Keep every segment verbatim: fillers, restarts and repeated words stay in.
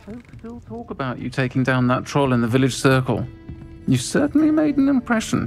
Folk still talk about you taking down that troll in the village circle. You certainly made an impression.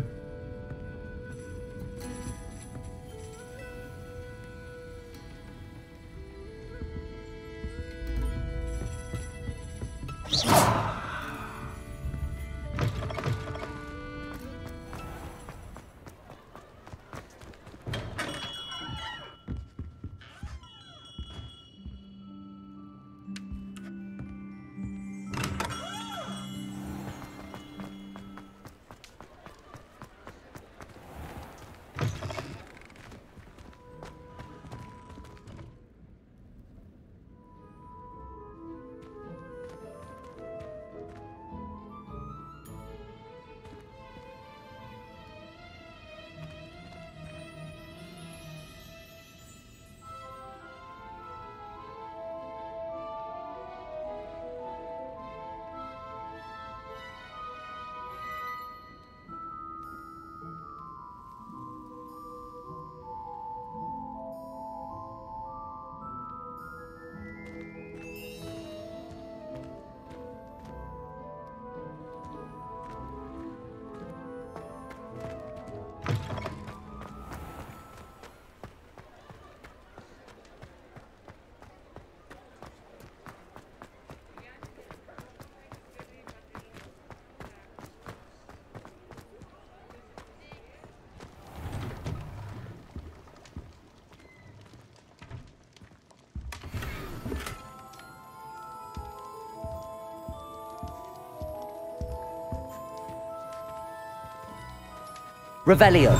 Revelio.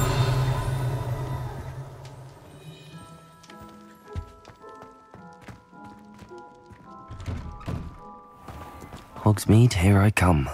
Hogsmeade, here I come.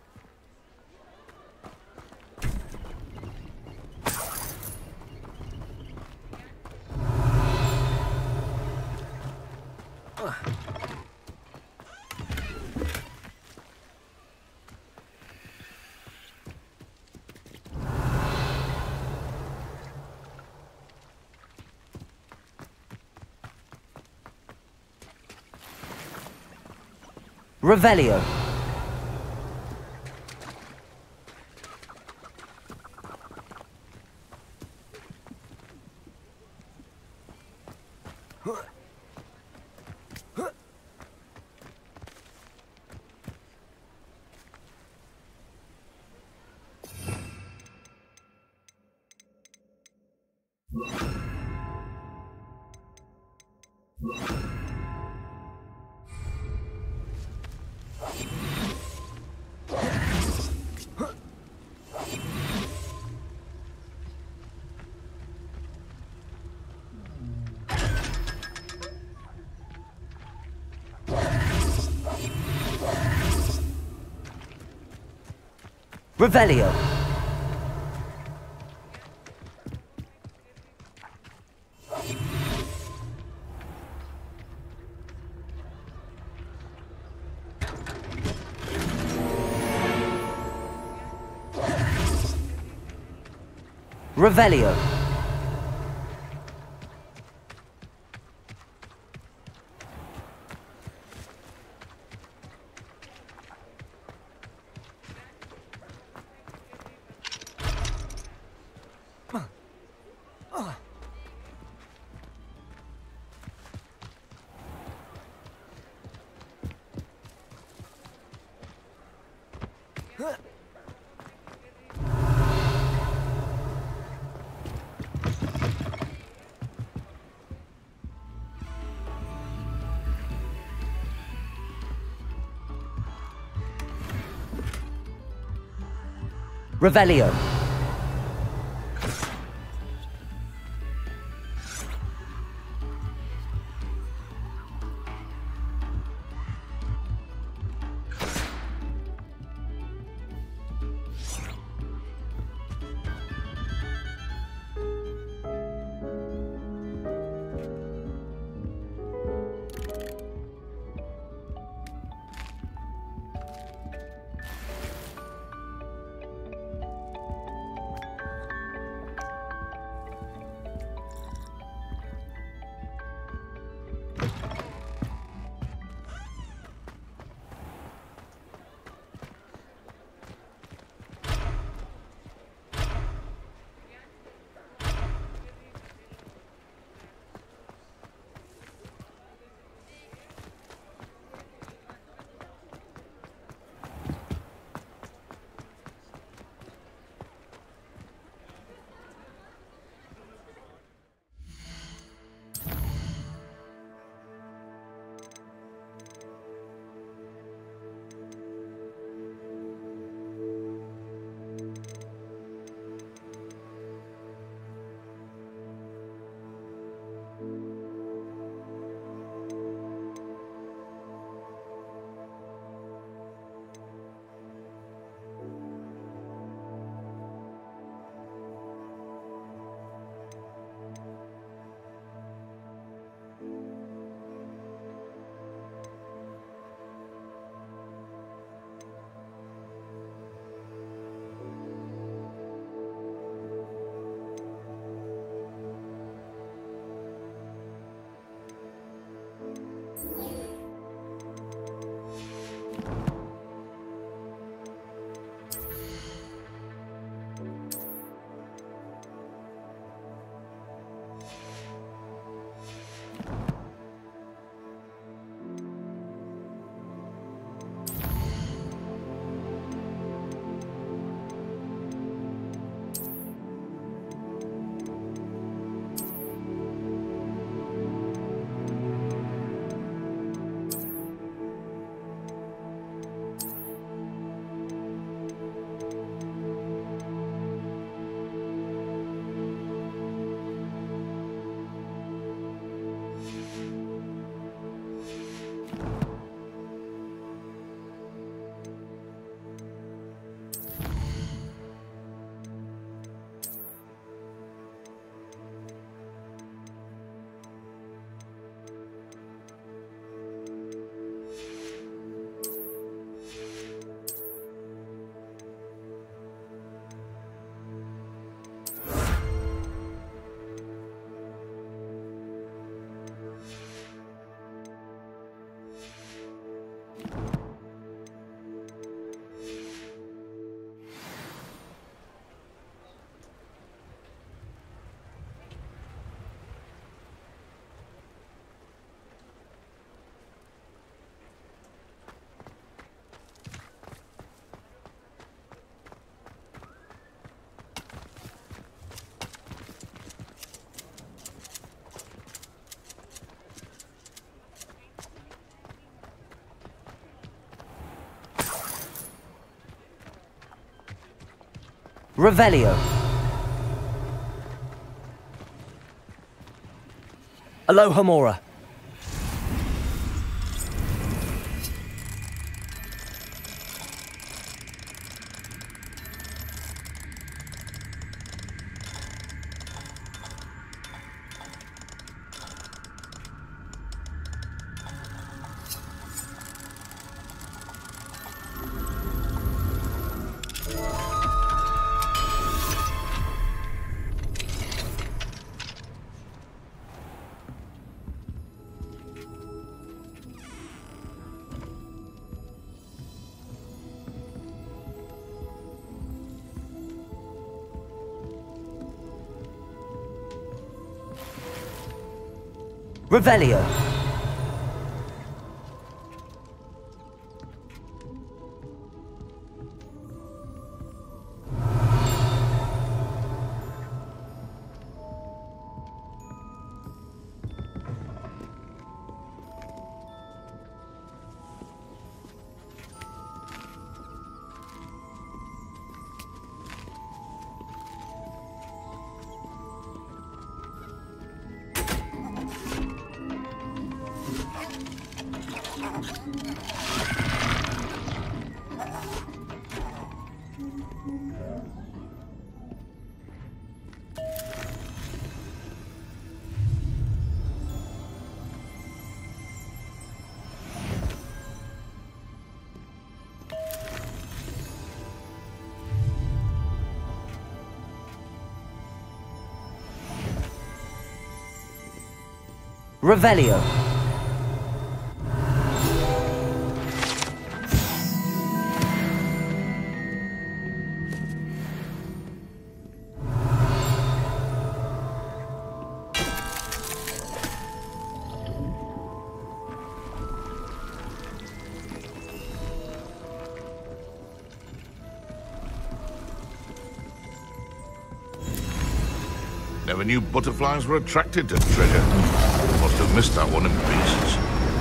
Revelio. Revelio. Revelio. Revelio. Revelio. Aloha Mora. Revelio. Revelio. Never knew butterflies were attracted to treasure. Must have missed that one in pieces.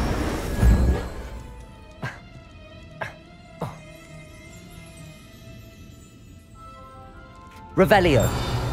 Revelio.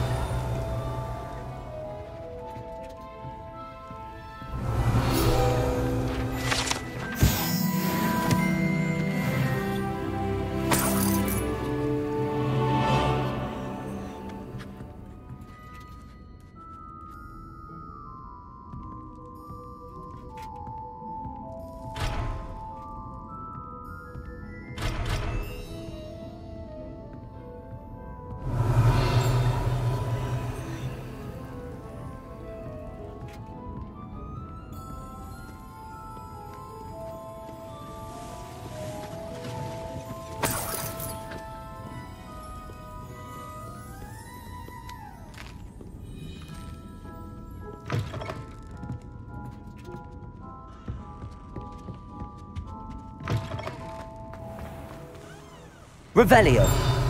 Revelio.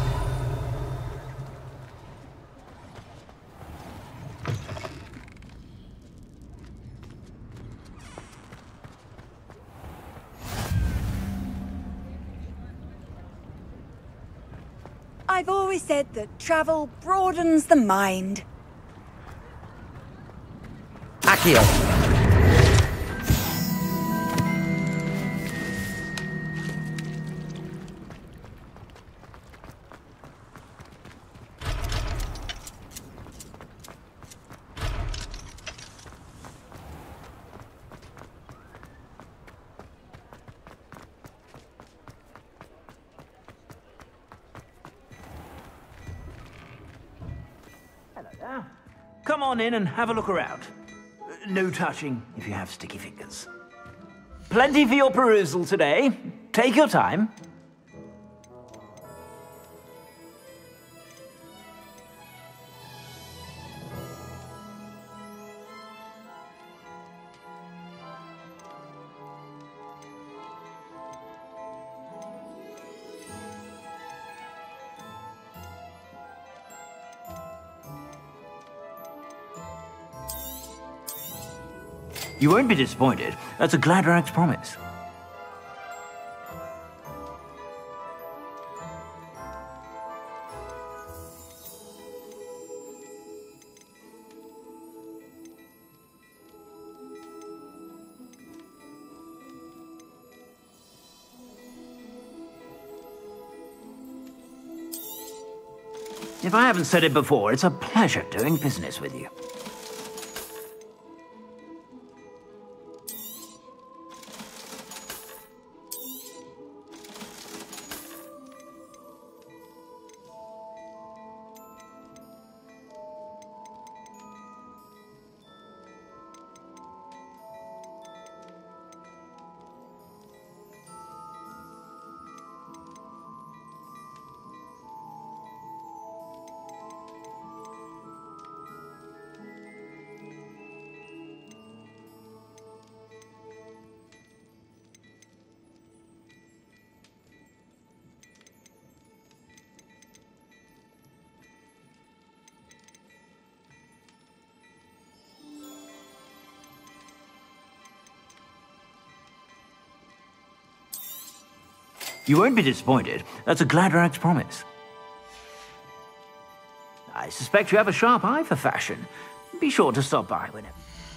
I've always said that travel broadens the mind. Accio. Come on in and have a look around. No touching if you have sticky fingers. Plenty for your perusal today. Take your time. You won't be disappointed. That's a Gladrax promise. If I haven't said it before, it's a pleasure doing business with you. You won't be disappointed. That's a Gladrag's promise. I suspect you have a sharp eye for fashion. Be sure to stop by whenever.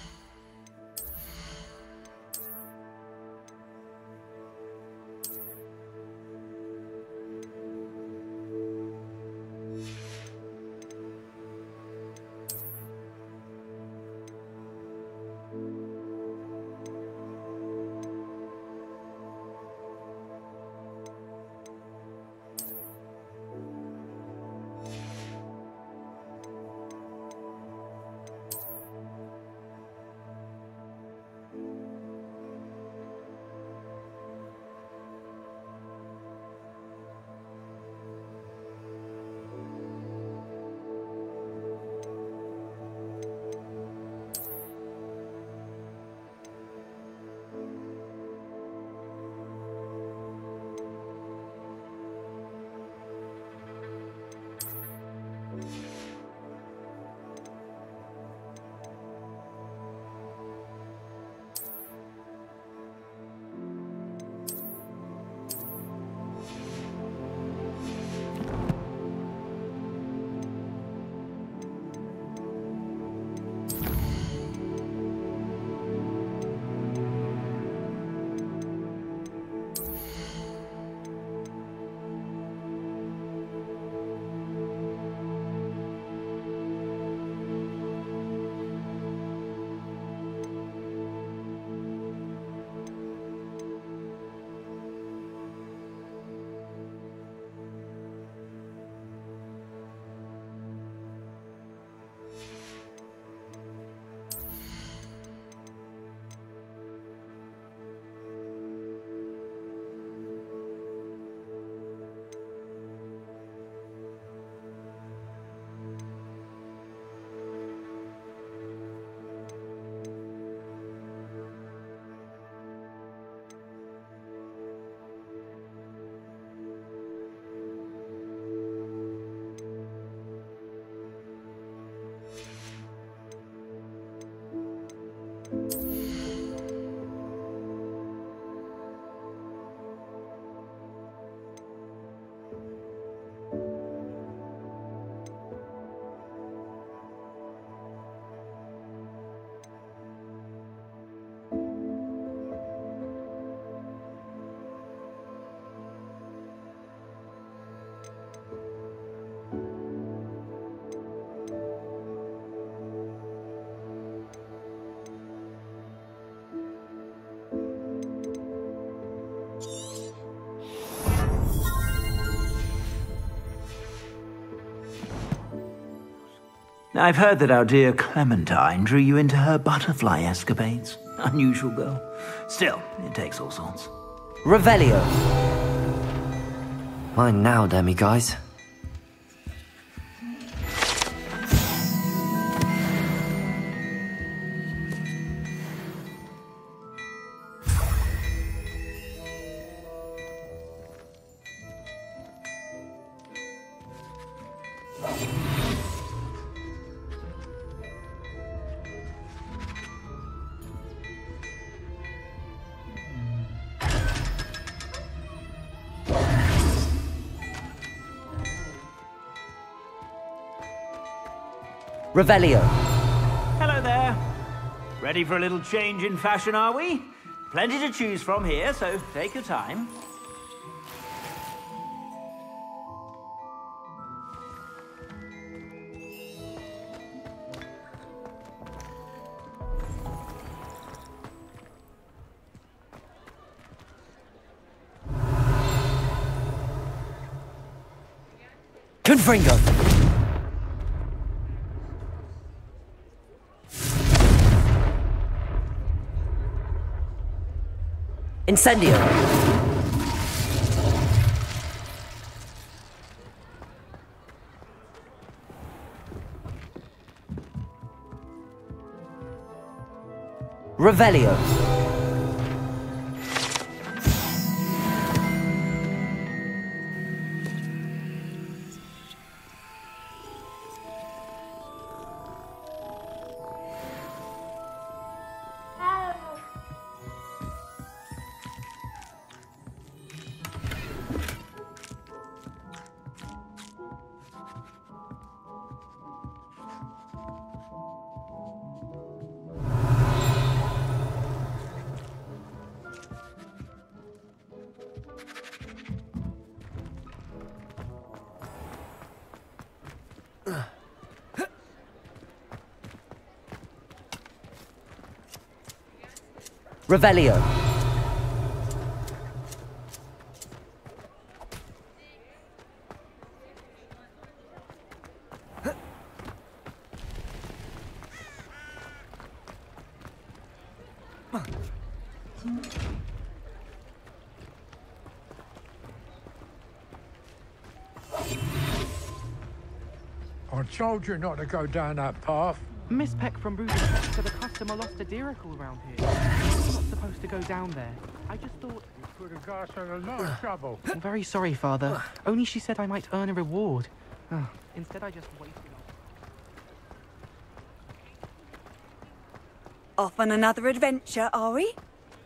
I've heard that our dear Clementine drew you into her butterfly escapades. Unusual girl. Still, it takes all sorts. Revelio. Mine now, demi guys. Revelio. Hello there. Ready for a little change in fashion, are we? Plenty to choose from here, so take your time. Confringo! Incendio! Revelio! Revelio. I told you not to go down that path. Miss Peck from Ruby said the customer lost a deeracle around here. I'm not supposed to go down there. I just thought... You put a guy in a lot of trouble. I'm very sorry, Father. Only she said I might earn a reward. Oh, instead, I just waited. Off on another adventure, are we?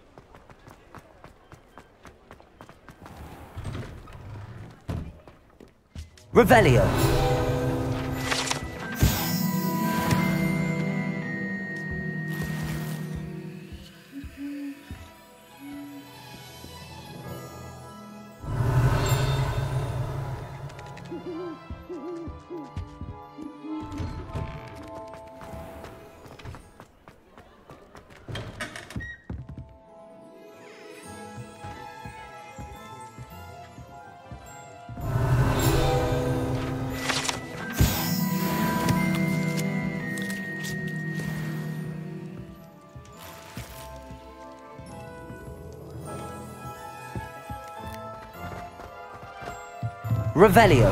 Revelio. Revelio.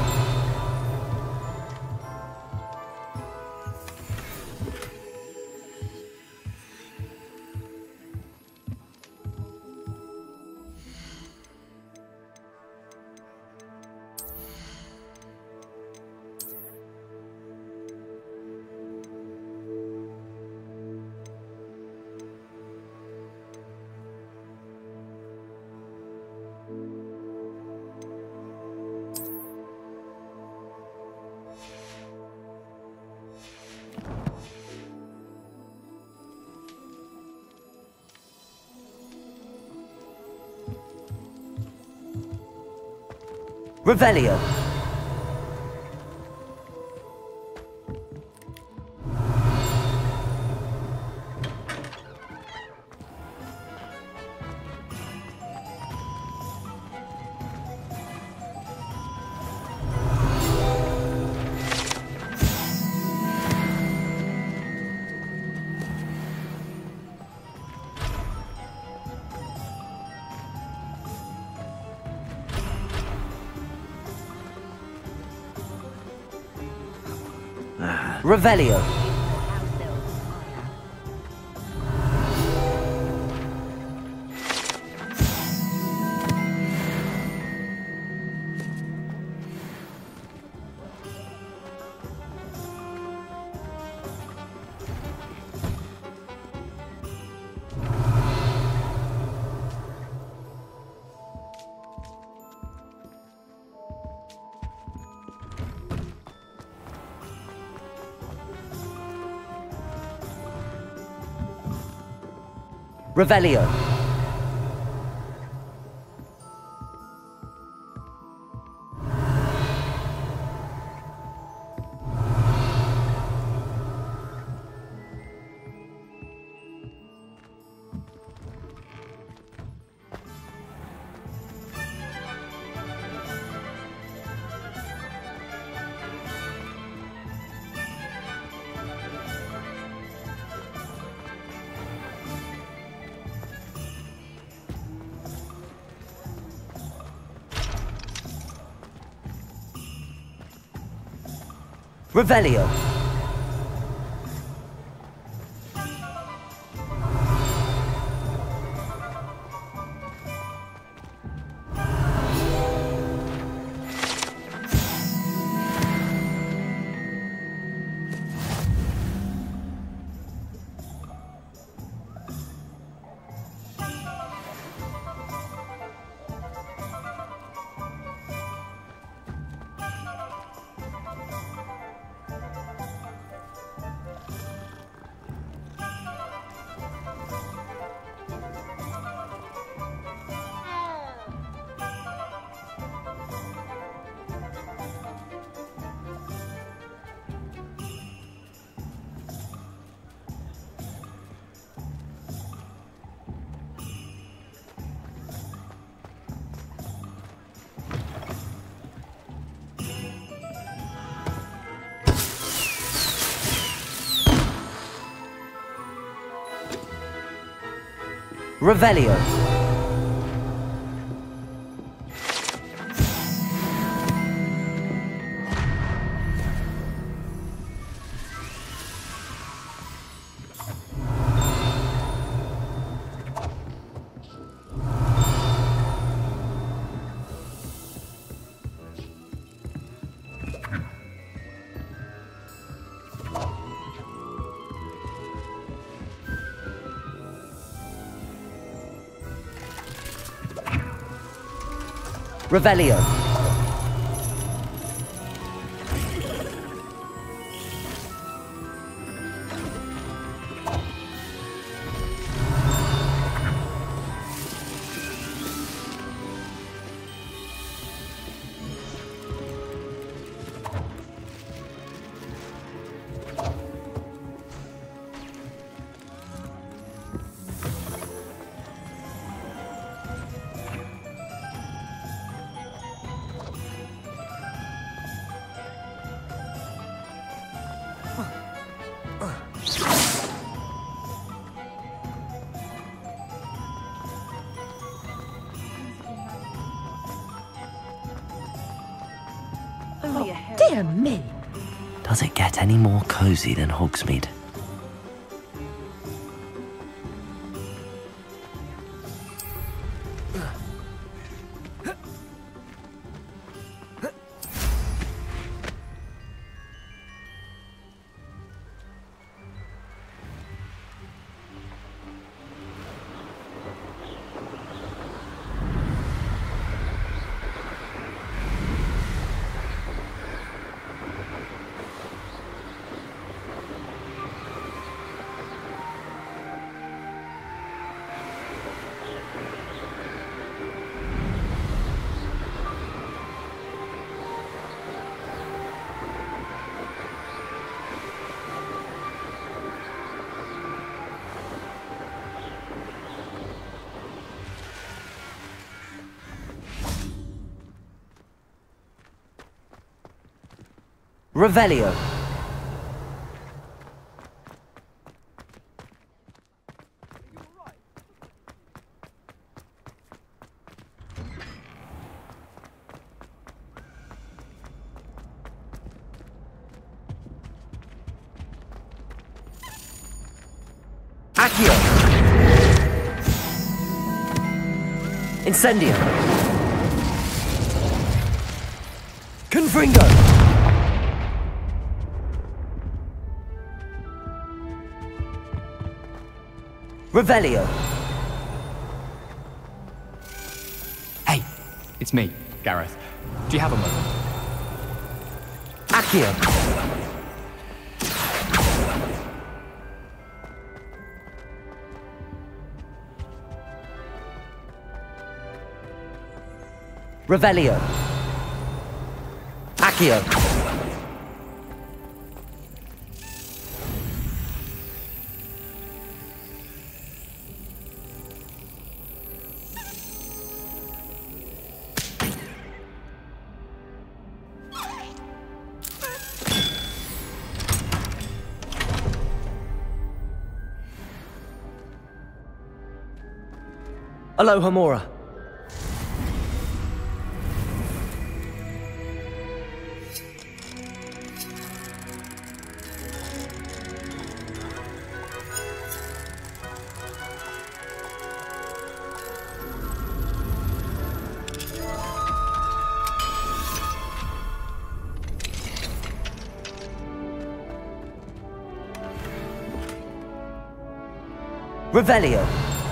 Revelio. Revelio. Revelio. Revelio. Revelio. Revelio. Dear me. Does it get any more cozy than Hogsmeade? Revelio. Accio. Incendio. Confringo. Revelio. Hey, it's me, Gareth. Do you have a moment? Accio. Revelio. Accio. Aloha Mora. Revelio.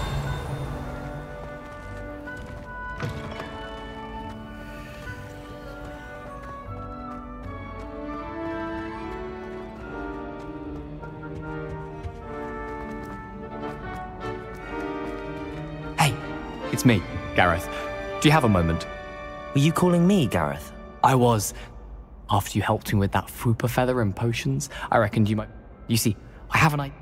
Hey, it's me, Gareth. Do you have a moment? Were you calling me, Gareth? I was. After you helped me with that Fupa feather and potions, I reckoned you might... You see, I have an idea.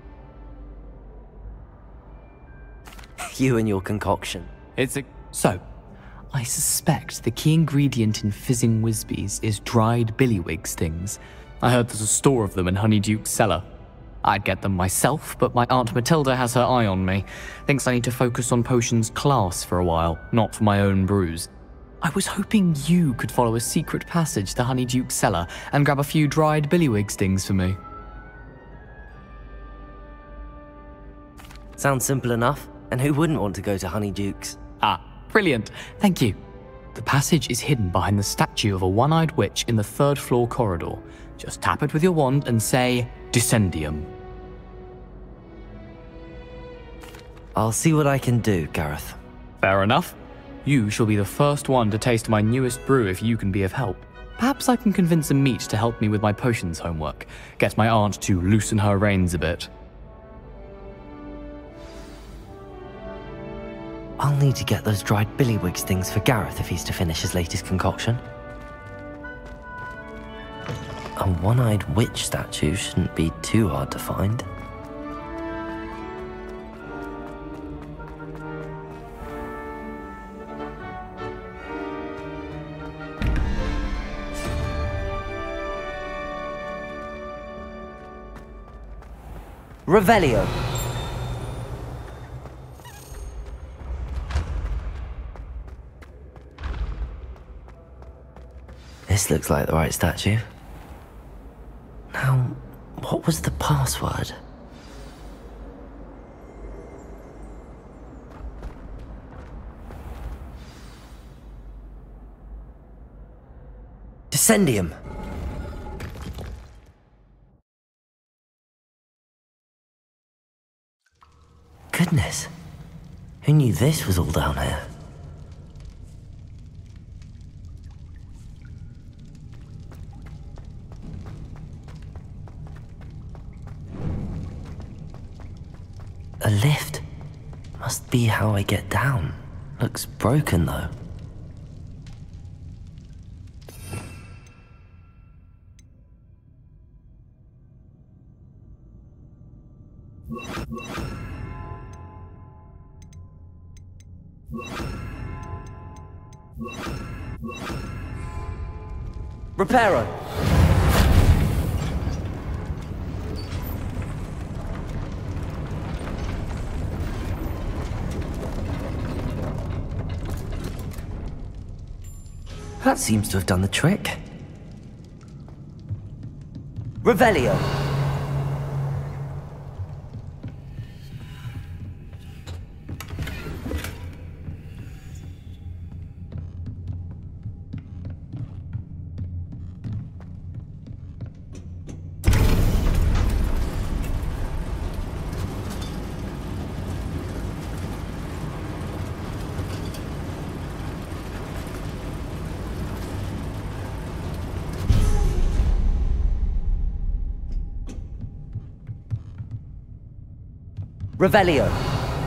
You and your concoction. It's a... So, I suspect the key ingredient in fizzing Whizbees is dried billywig stings. I heard there's a store of them in Honeyduke's cellar. I'd get them myself, but my Aunt Matilda has her eye on me. Thinks I need to focus on potions class for a while, not for my own brews. I was hoping you could follow a secret passage to Honeyduke's cellar and grab a few dried billywig stings for me. Sounds simple enough. And who wouldn't want to go to Honeyduke's? Ah, brilliant. Thank you. The passage is hidden behind the statue of a one-eyed witch in the third floor corridor. Just tap it with your wand and say, Descendium. I'll see what I can do, Gareth. Fair enough. You shall be the first one to taste my newest brew if you can be of help. Perhaps I can convince a meat to help me with my potions homework. Get my aunt to loosen her reins a bit. I'll need to get those dried billywig stings for Gareth if he's to finish his latest concoction. A one-eyed witch statue shouldn't be too hard to find. Revelio. This looks like the right statue. Now, what was the password? Descendium. Goodness, who knew this was all down here? A lift. Must be how I get down. Looks broken though. Reparo. That seems to have done the trick. Revelio. Revelio.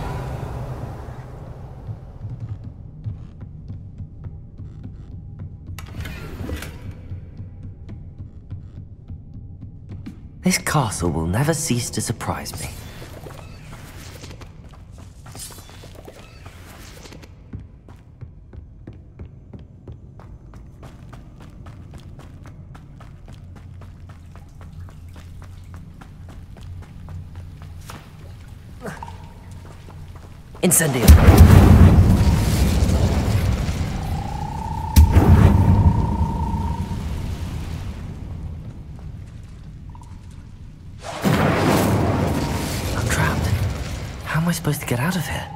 This castle will never cease to surprise me. Incendio. I'm trapped. How am I supposed to get out of here?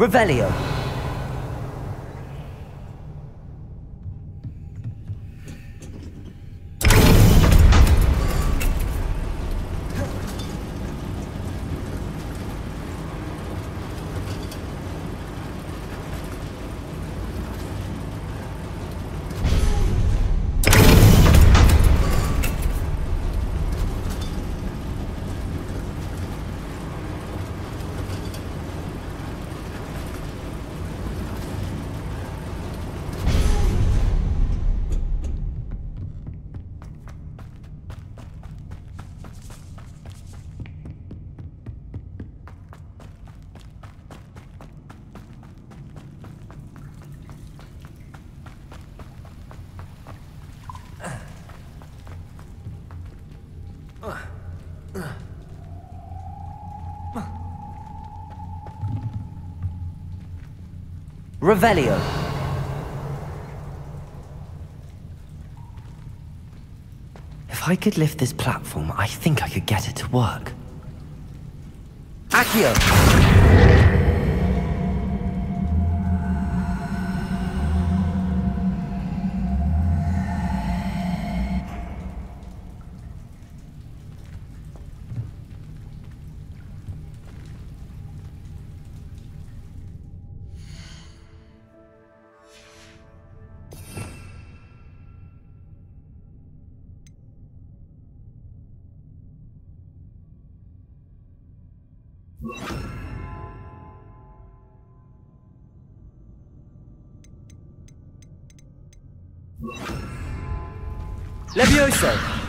Revelio. Revelio. If I could lift this platform, I think I could get it to work. Accio! Levioso!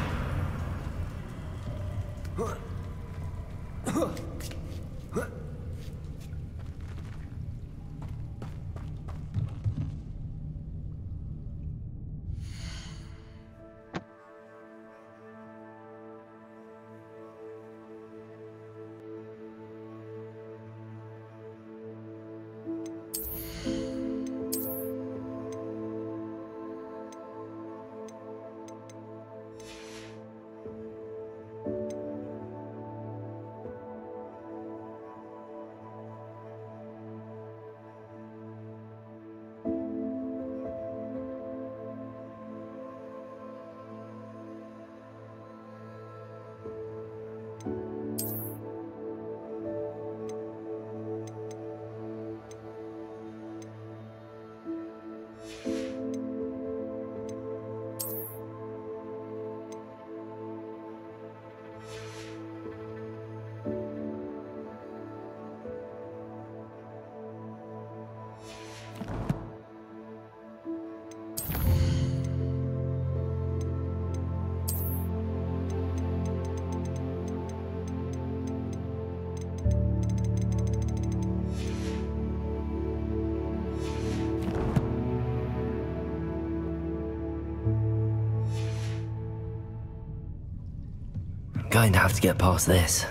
Going to have to get past this.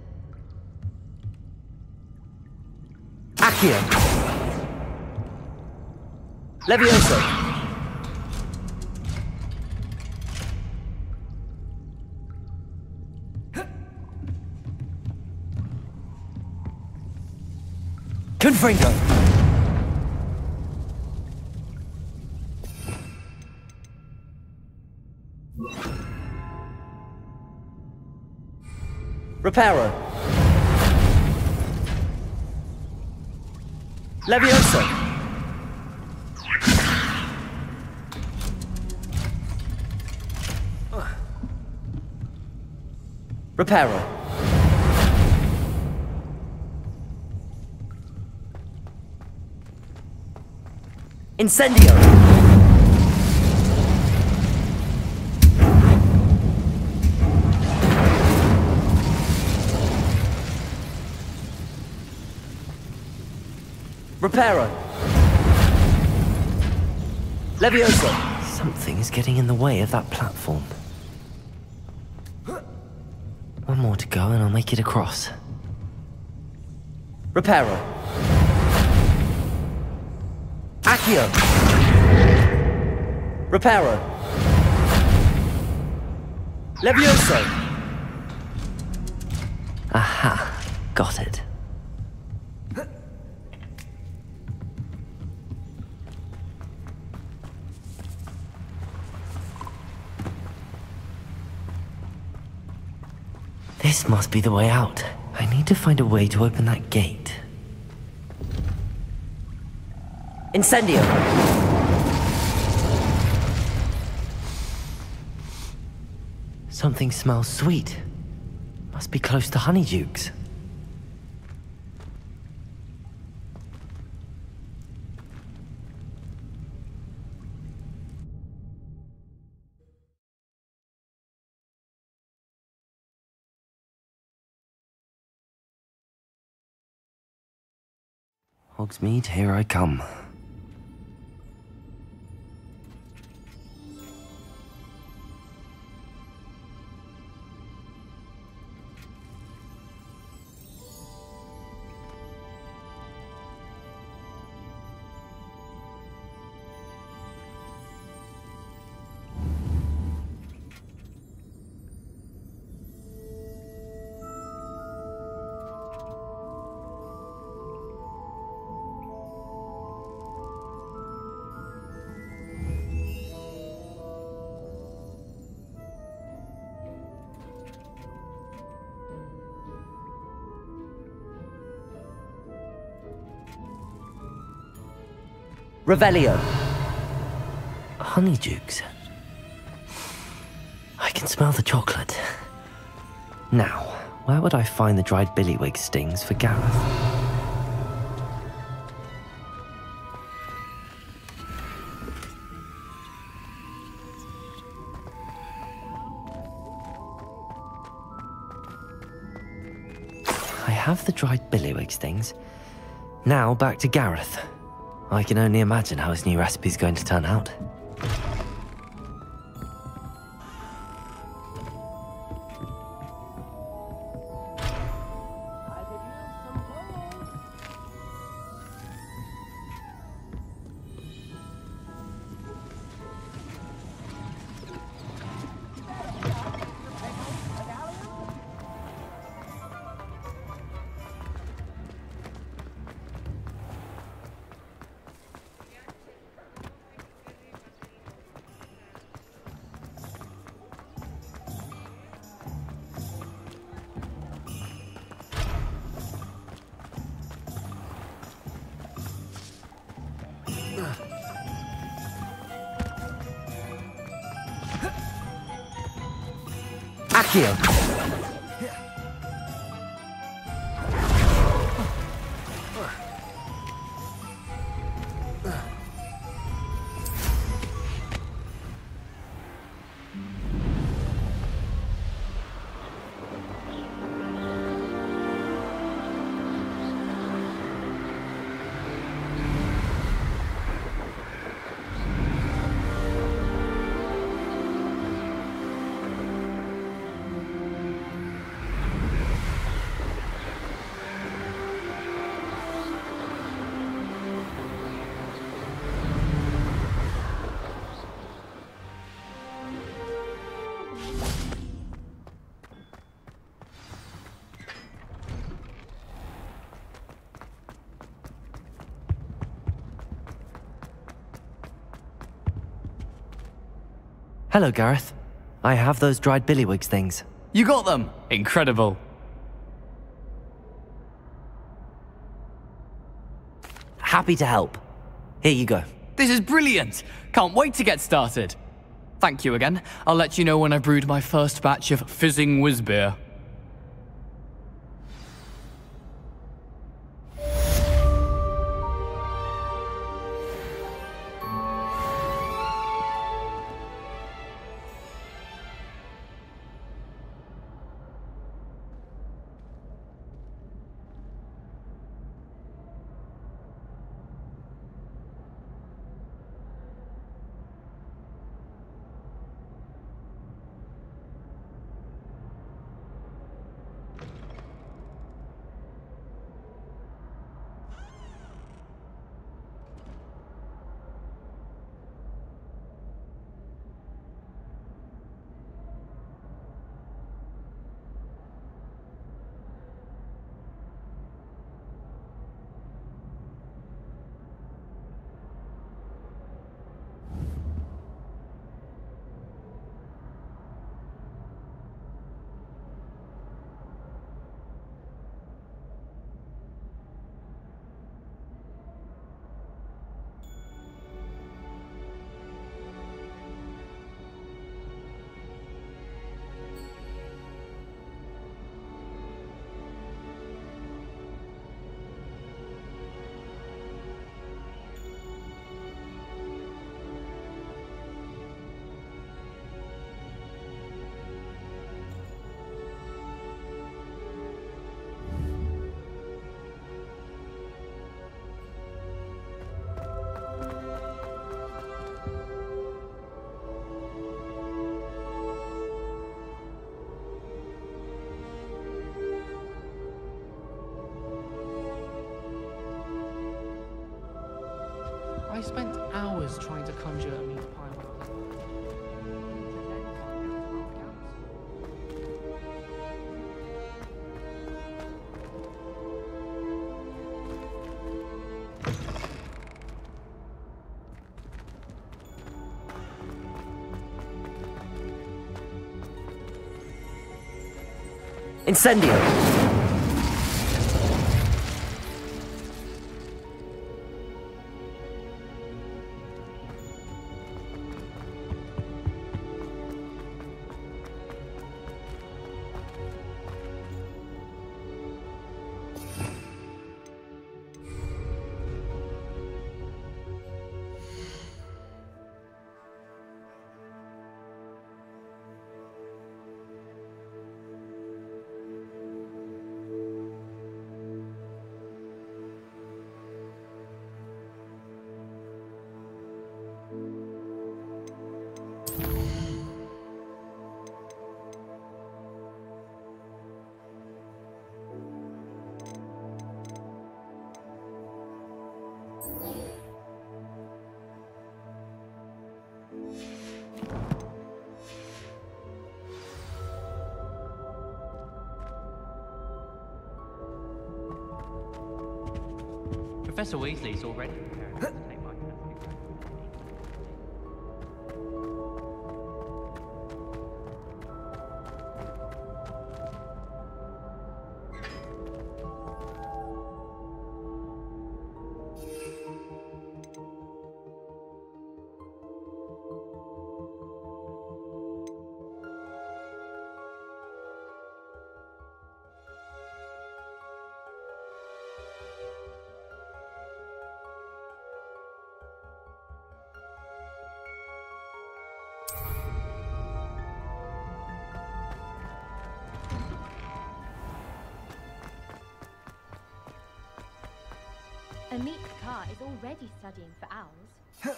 Accio! Levioso! Confringo! Reparo. Levioso. Reparo. Incendio. Reparo. Levioso. Something is getting in the way of that platform. One more to go and I'll make it across. Reparo. Accio. Reparo. Levioso. Aha. Got it. This must be the way out. I need to find a way to open that gate. Incendio! Something smells sweet. Must be close to Honeydukes. Hogsmeade, here I come. Revelio. Honeydukes. I can smell the chocolate. Now, where would I find the dried billywig stings for Gareth? I have the dried billywig stings. Now back to Gareth. I can only imagine how his new recipe's going to turn out. Accio! Hello, Gareth. I have those dried billywig things. You got them! Incredible. Happy to help. Here you go. This is brilliant! Can't wait to get started. Thank you again. I'll let you know when I've brewed my first batch of fizzing whizbeer. Incendio! Professor Weasley's already preparing to take my Amit Kakar is already studying for owls.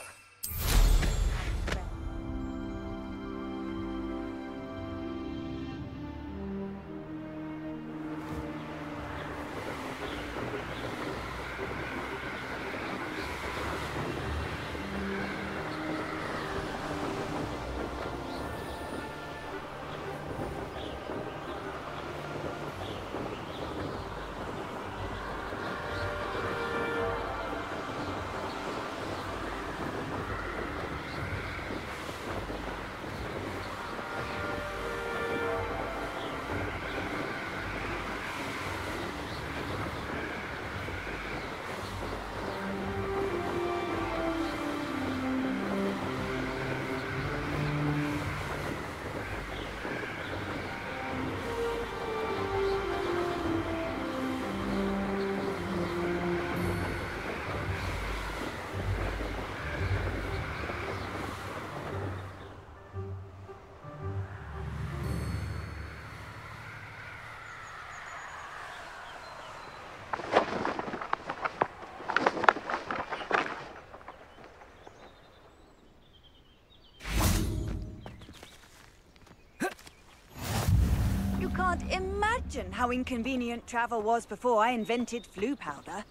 Can't imagine how inconvenient travel was before I invented flu powder.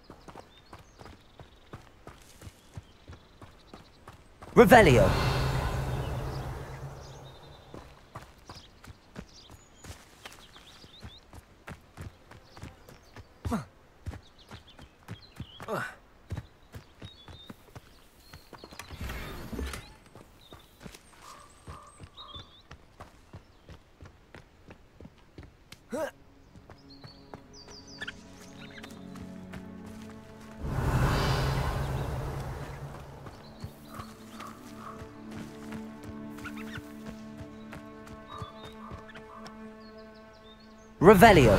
Revelio. Revelio.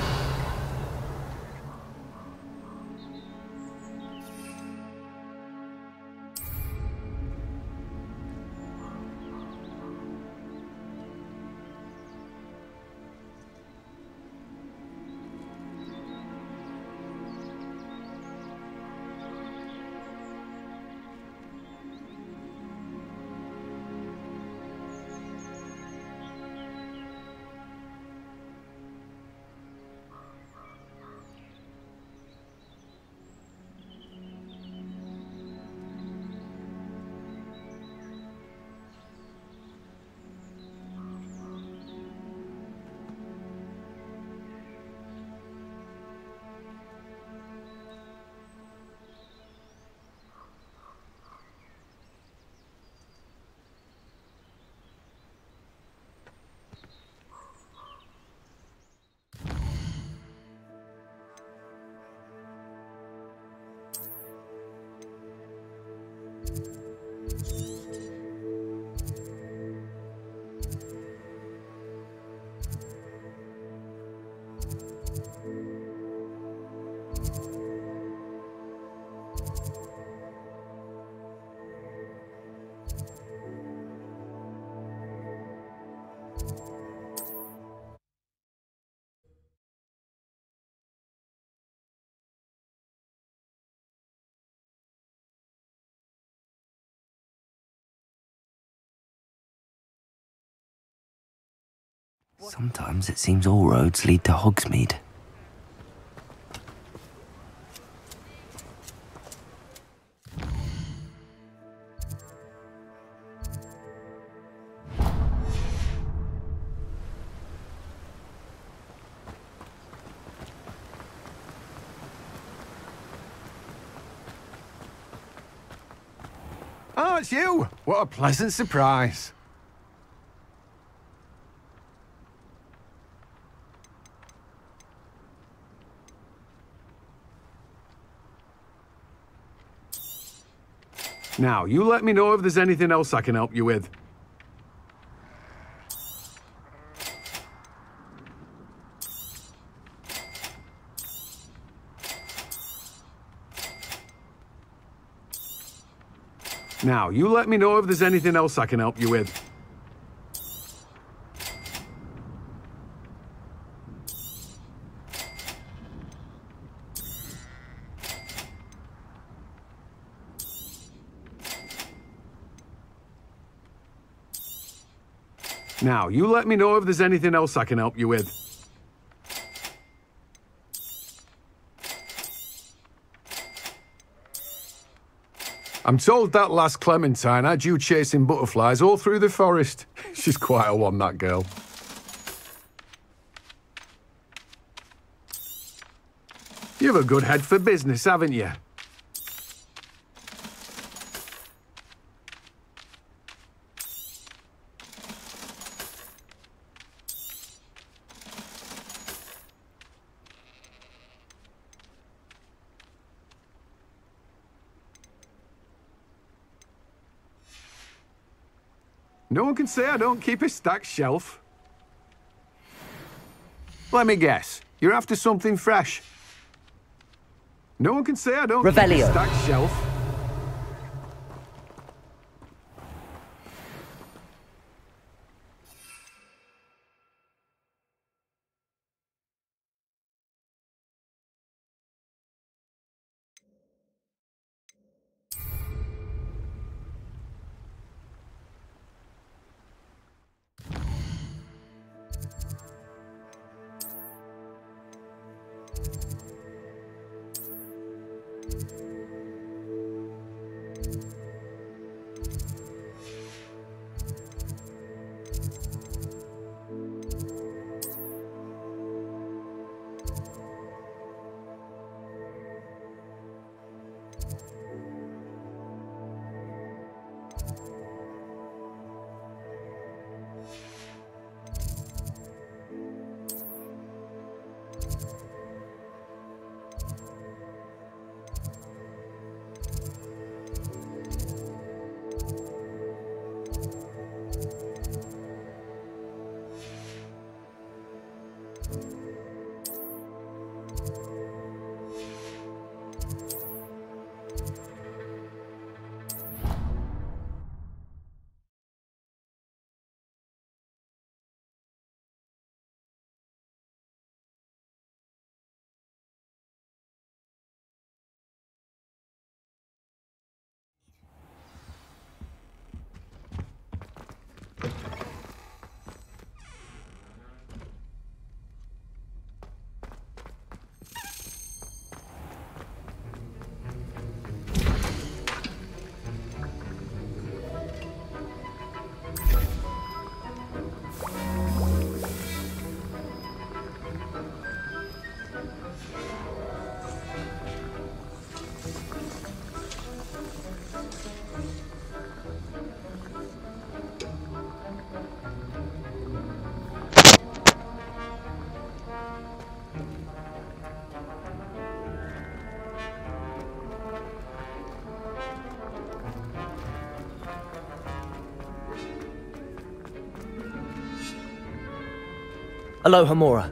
Sometimes it seems all roads lead to Hogsmeade. Oh, it's you! What a pleasant surprise. Now, you let me know if there's anything else I can help you with. Now, you let me know if there's anything else I can help you with. Now, you let me know if there's anything else I can help you with. I'm told that last Clementine had you chasing butterflies all through the forest. She's quite a one, that girl. You've a good head for business, haven't you? No one can say I don't keep a stacked shelf. Let me guess. You're after something fresh. No one can say I don't keep a stacked shelf. Aloha Mora.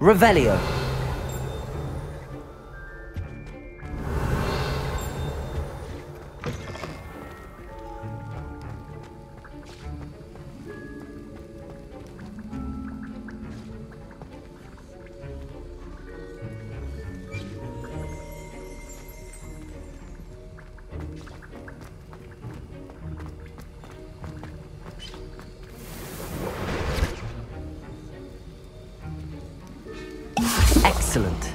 Revelio. Excellent.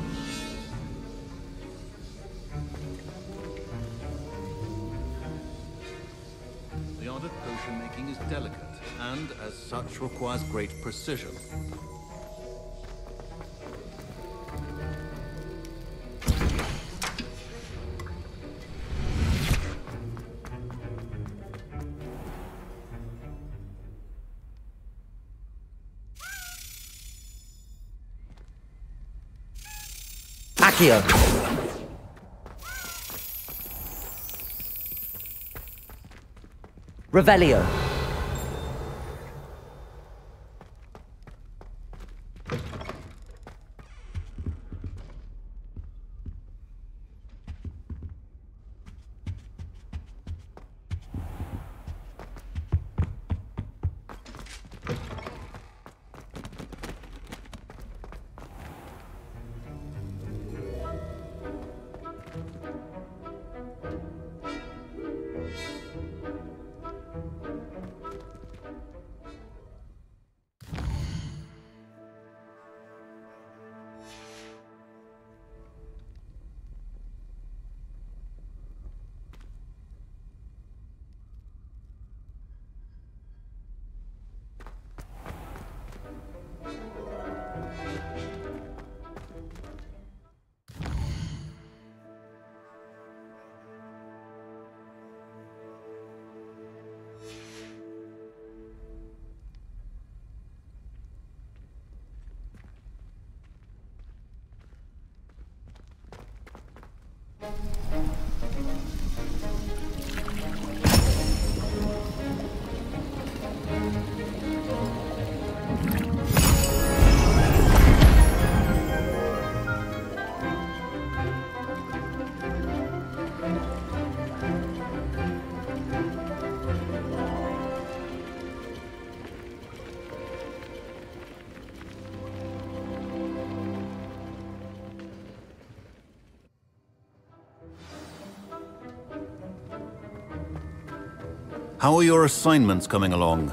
The art of potion making is delicate, and as such requires great precision. Accio. Revelio. How are your assignments coming along?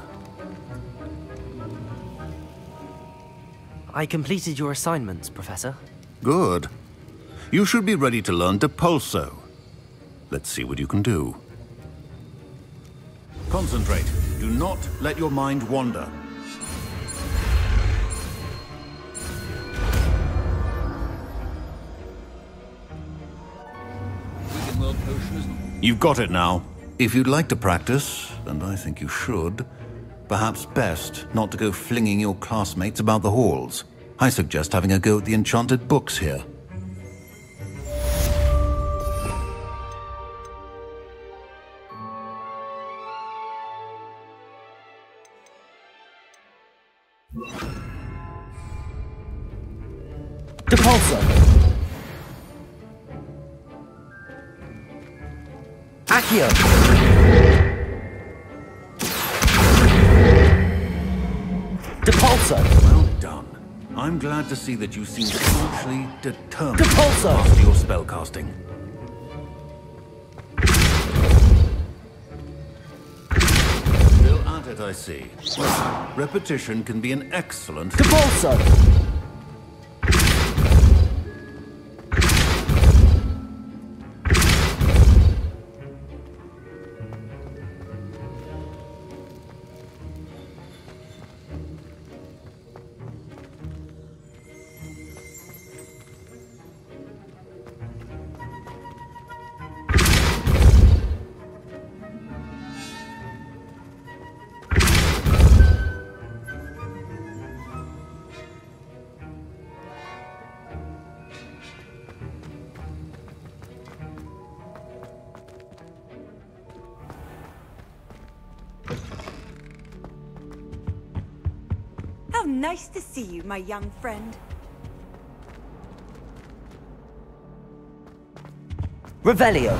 I completed your assignments, Professor. Good. You should be ready to learn Depulso. Let's see what you can do. Concentrate. Do not let your mind wander. You've got it now. If you'd like to practice, and I think you should, perhaps best not to go flinging your classmates about the halls. I suggest having a go at the enchanted books here. Depulso. Accio. Depulso. Well done. I'm glad to see that you seem staunchly determined Depulso. to master your spellcasting. Still at it, I see. Well, repetition can be an excellent... Depulso. How nice to see you, my young friend. Revelio.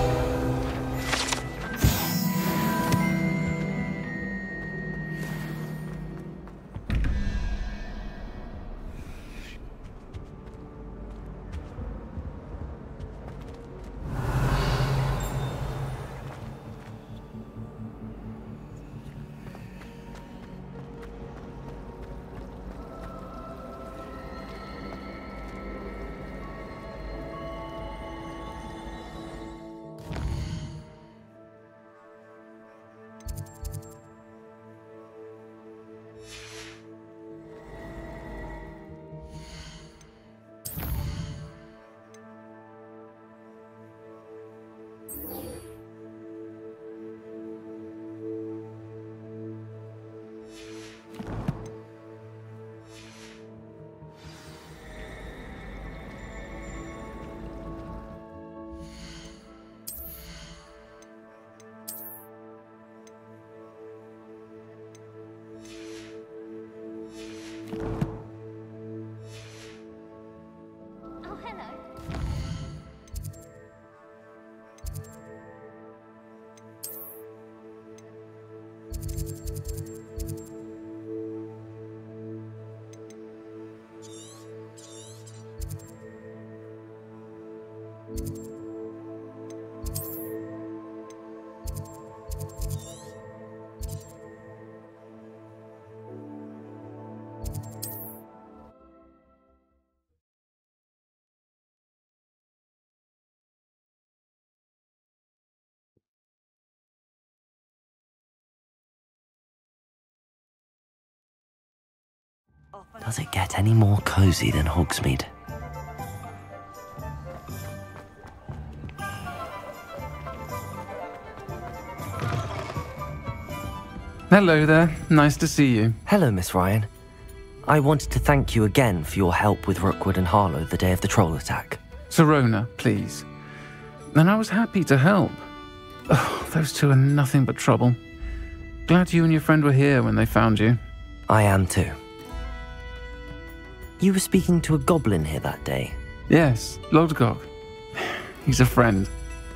Does it get any more cozy than Hogsmeade? Hello there. Nice to see you. Hello, Miss Ryan. I wanted to thank you again for your help with Rookwood and Harlow the day of the troll attack. Sirona, please. And I was happy to help. Oh, those two are nothing but trouble. Glad you and your friend were here when they found you. I am too. You were speaking to a goblin here that day? Yes, Lodgok. He's a friend.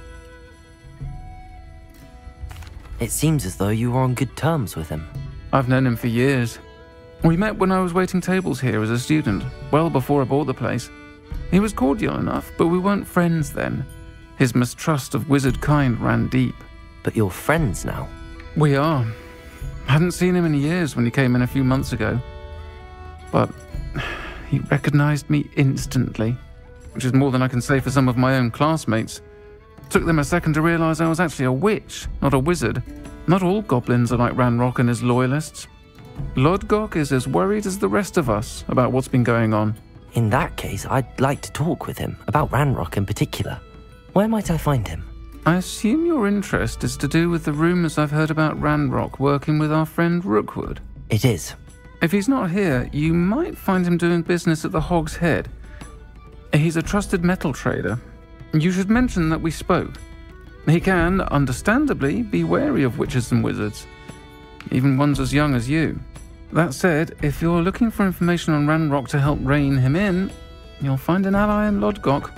It seems as though you were on good terms with him. I've known him for years. We met when I was waiting tables here as a student, well before I bought the place. He was cordial enough, but we weren't friends then. His mistrust of wizard kind ran deep. But you're friends now? We are. Hadn't seen him in years when he came in a few months ago. But he recognized me instantly, which is more than I can say for some of my own classmates. Took them a second to realize I was actually a witch, not a wizard. Not all goblins are like Ranrock and his loyalists. Lodgok is as worried as the rest of us about what's been going on. In that case, I'd like to talk with him, about Ranrock in particular. Where might I find him? I assume your interest is to do with the rumors I've heard about Ranrock working with our friend Rookwood. It is. If he's not here, you might find him doing business at the Hog's Head. He's a trusted metal trader. You should mention that we spoke. He can, understandably, be wary of witches and wizards, even ones as young as you. That said, if you're looking for information on Ranrock to help rein him in, you'll find an ally in Lodgok.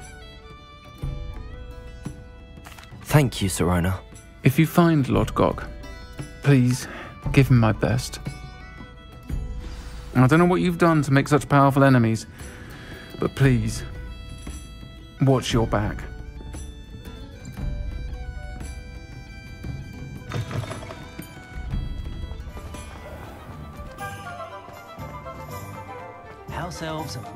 Thank you, Sirona. If you find Lodgok, please give him my best. I don't know what you've done to make such powerful enemies, but please, watch your back. House elves and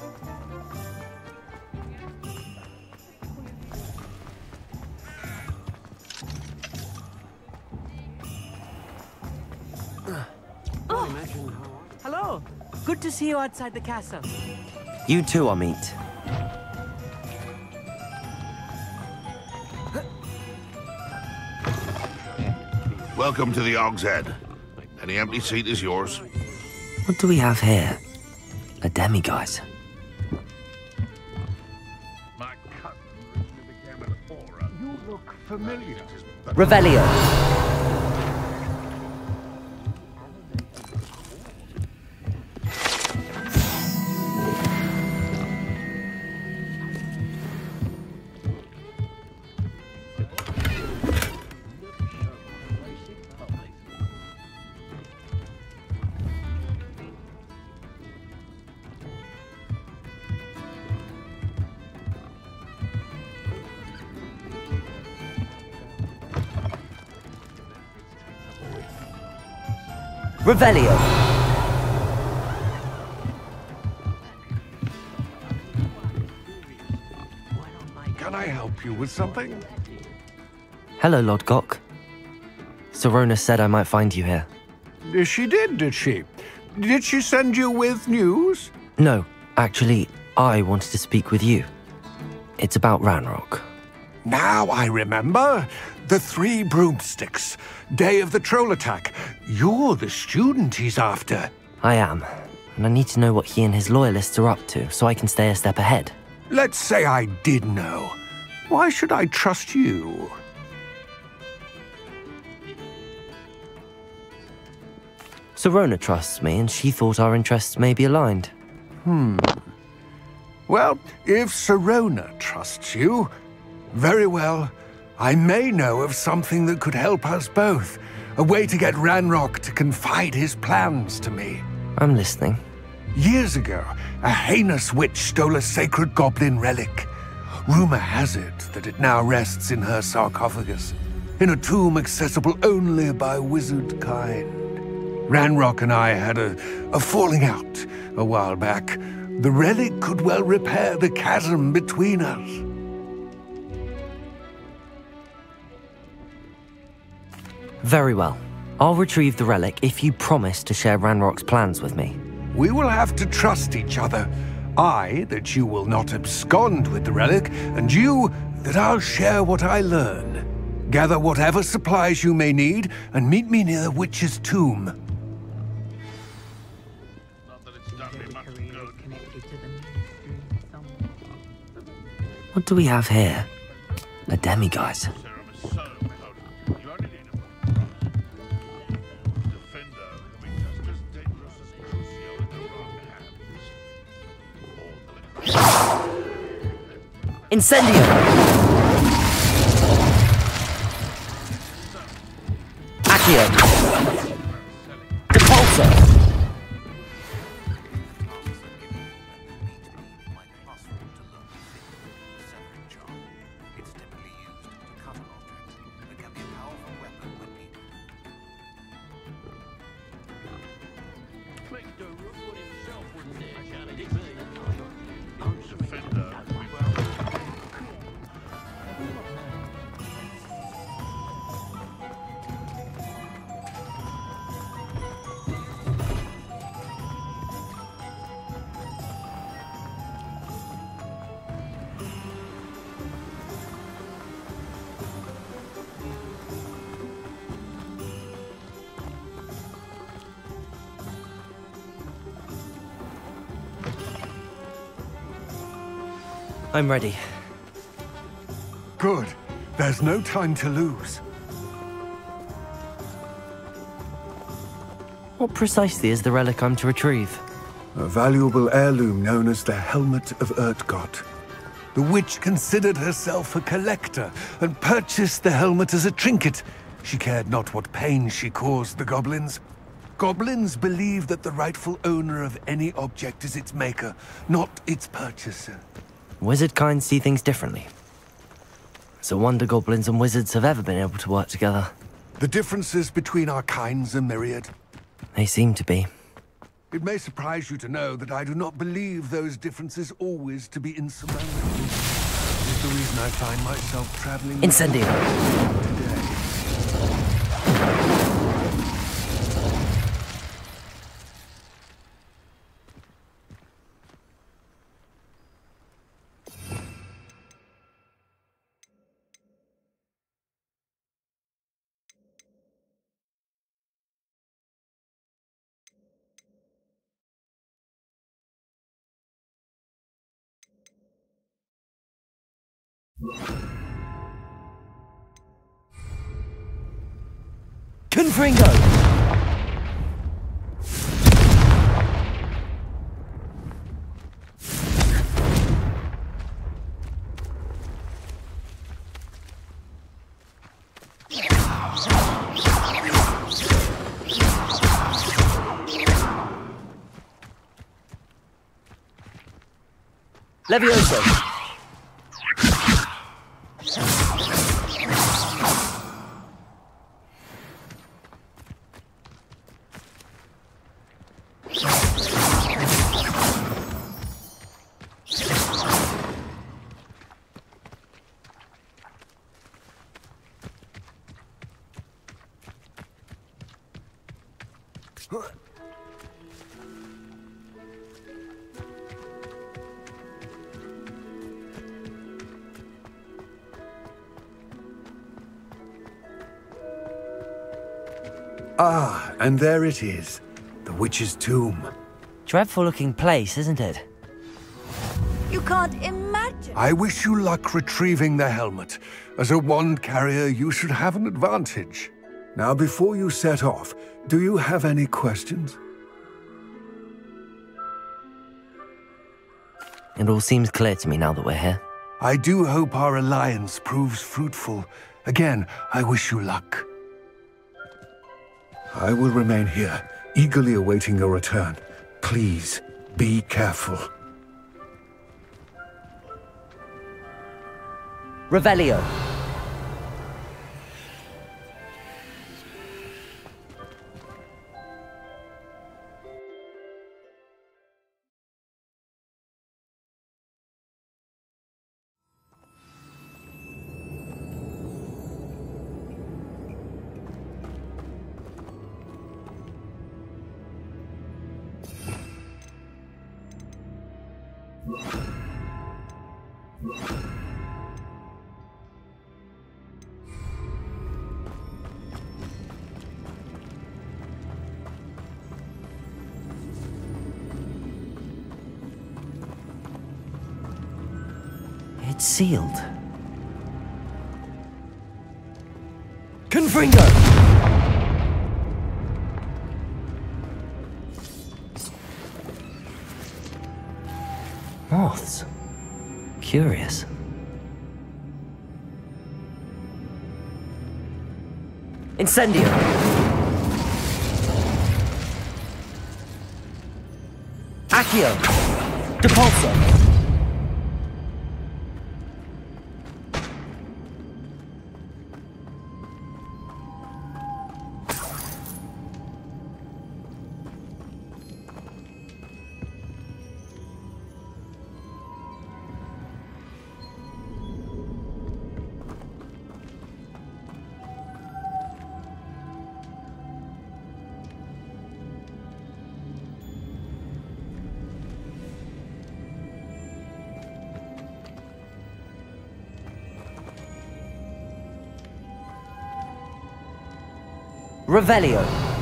Hello. Good to see you outside the castle. You too, Amit. Welcome to the Hog's Head. Any empty seat is yours. What do we have here? A demiguise. My cousin recently became an aura. You look familiar. Revelio. Revelio. Can I help you with something? Hello, Lord Gok. Serona said I might find you here. She did, did she? Did she send you with news? No, actually, I wanted to speak with you. It's about Ranrock. Now I remember. The Three Broomsticks. Day of the troll attack. You're the student he's after. I am, and I need to know what he and his loyalists are up to so I can stay a step ahead. Let's say I did know. Why should I trust you? Serona trusts me, and she thought our interests may be aligned. Hmm. Well, if Serona trusts you, very well. I may know of something that could help us both. A way to get Ranrock to confide his plans to me. I'm listening. Years ago, a heinous witch stole a sacred goblin relic. Rumor has it that it now rests in her sarcophagus, in a tomb accessible only by wizard kind. Ranrock and I had a, a falling out a while back. The relic could well repair the chasm between us. Very well. I'll retrieve the relic if you promise to share Ranrock's plans with me. We will have to trust each other. I, that you will not abscond with the relic, and you, that I'll share what I learn. Gather whatever supplies you may need, and meet me near the witch's tomb. What do we have here? A demiguise. Incendio! Accio! Depulso! I'm ready. Good. There's no time to lose. What precisely is the relic I'm to retrieve? A valuable heirloom known as the Helmet of Urtgott. The witch considered herself a collector and purchased the helmet as a trinket. She cared not what pain she caused the goblins. Goblins believe that the rightful owner of any object is its maker, not its purchaser. Wizard kind see things differently. It's a wonder goblins and wizards have ever been able to work together. The differences between our kinds are myriad. They seem to be. It may surprise you to know that I do not believe those differences always to be insurmountable. It's the reason I find myself traveling... Incendio! ...today. Confringo! Levioso! Ah, and there it is. The witch's tomb. Dreadful looking place, isn't it? You can't imagine. I wish you luck retrieving the helmet. As a wand carrier, you should have an advantage. Now, before you set off, do you have any questions? It all seems clear to me now that we're here. I do hope our alliance proves fruitful. Again, I wish you luck. I will remain here, eagerly awaiting your return. Please, be careful. Revelio. It's sealed. Confringo! Moths. Curious. Incendio! Accio! Depulso! Revelio.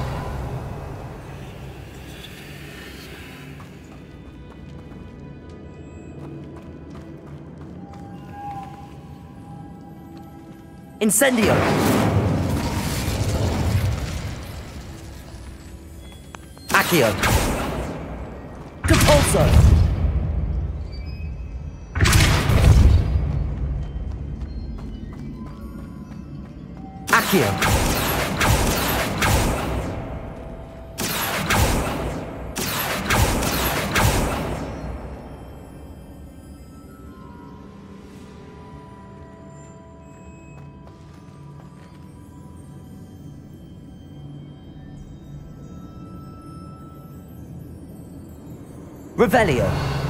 Incendio. Accio. Depulso. Accio. Revelio.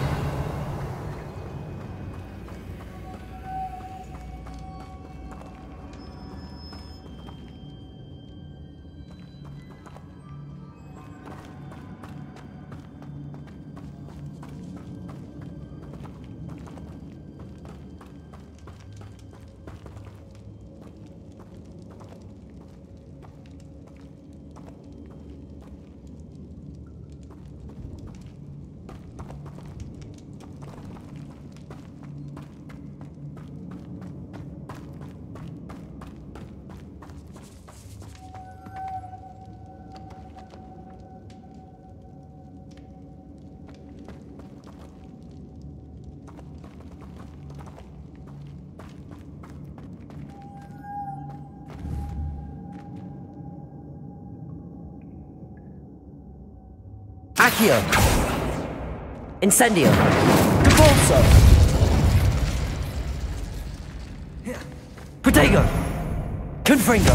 Accio. Incendio. Depulso. Protego. Confringo.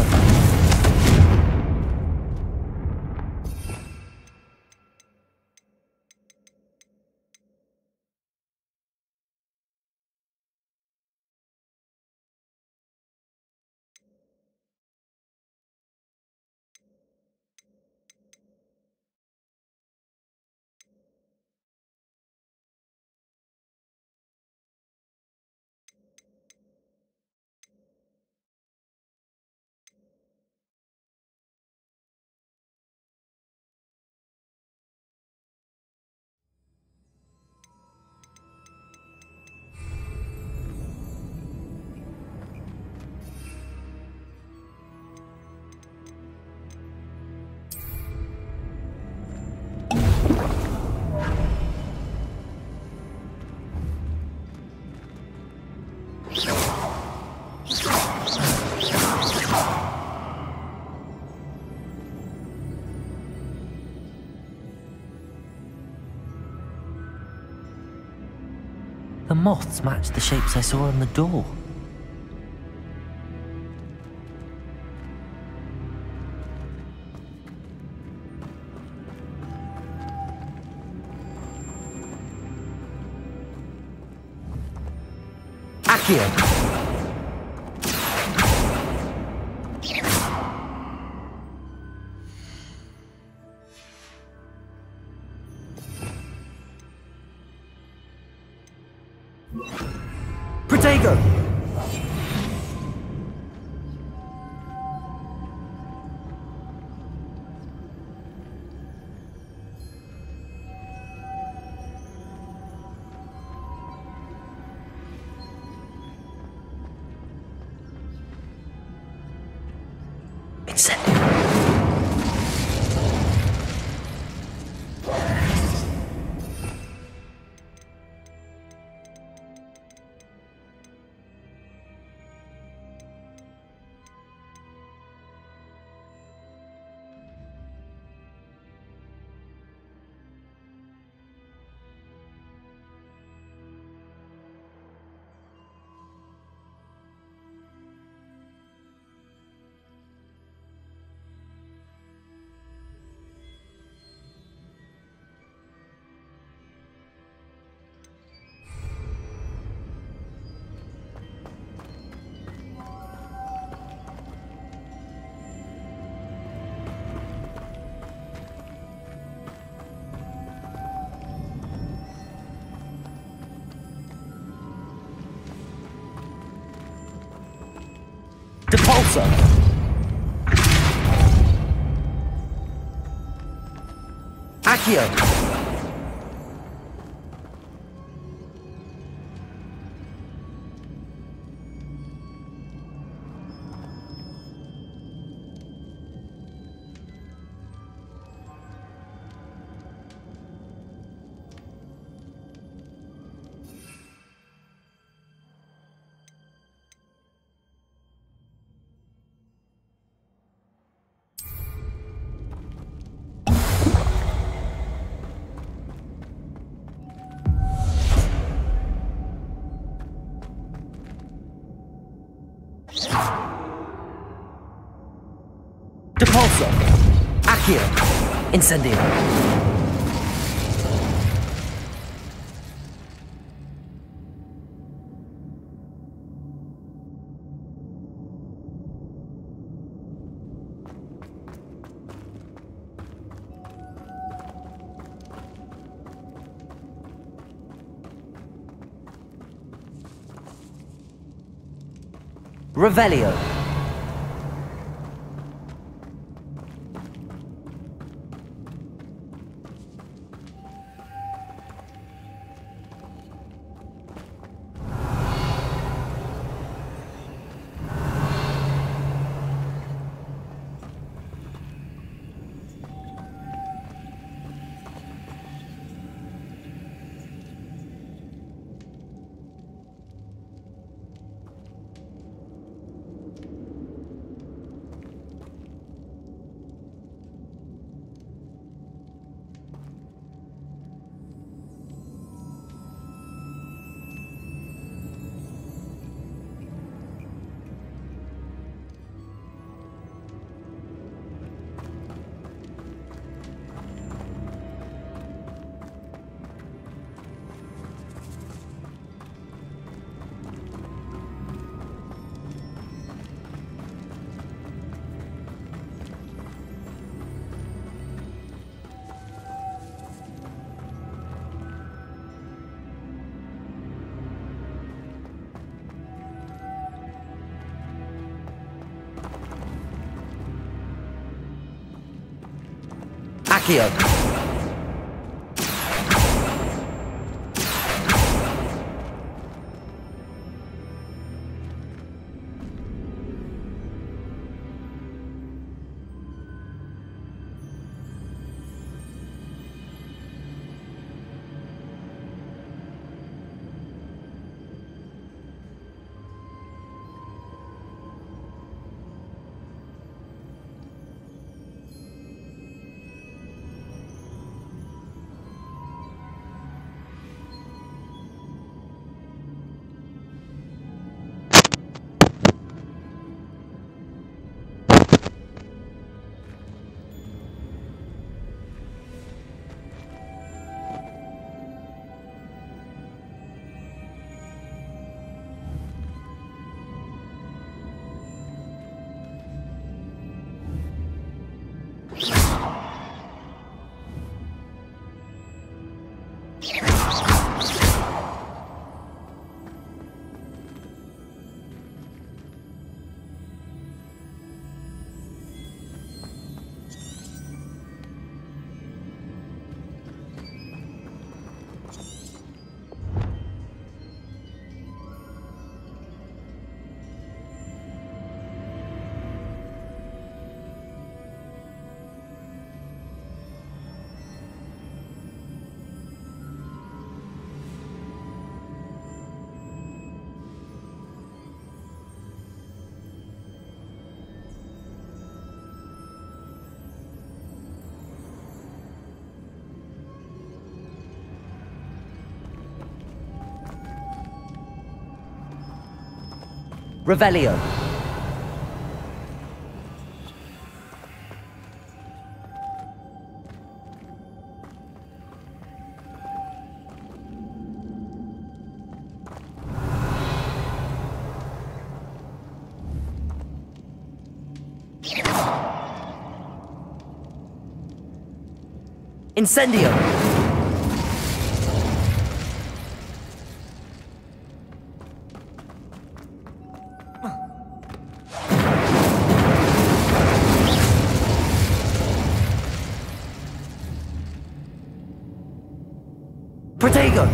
The moths match the shapes I saw on the door. Accio! Protego! Incendio! Depulso! Accio! Depulso! Accio! Incendio! Revelio! Accio! Revelio. Incendio! Protego!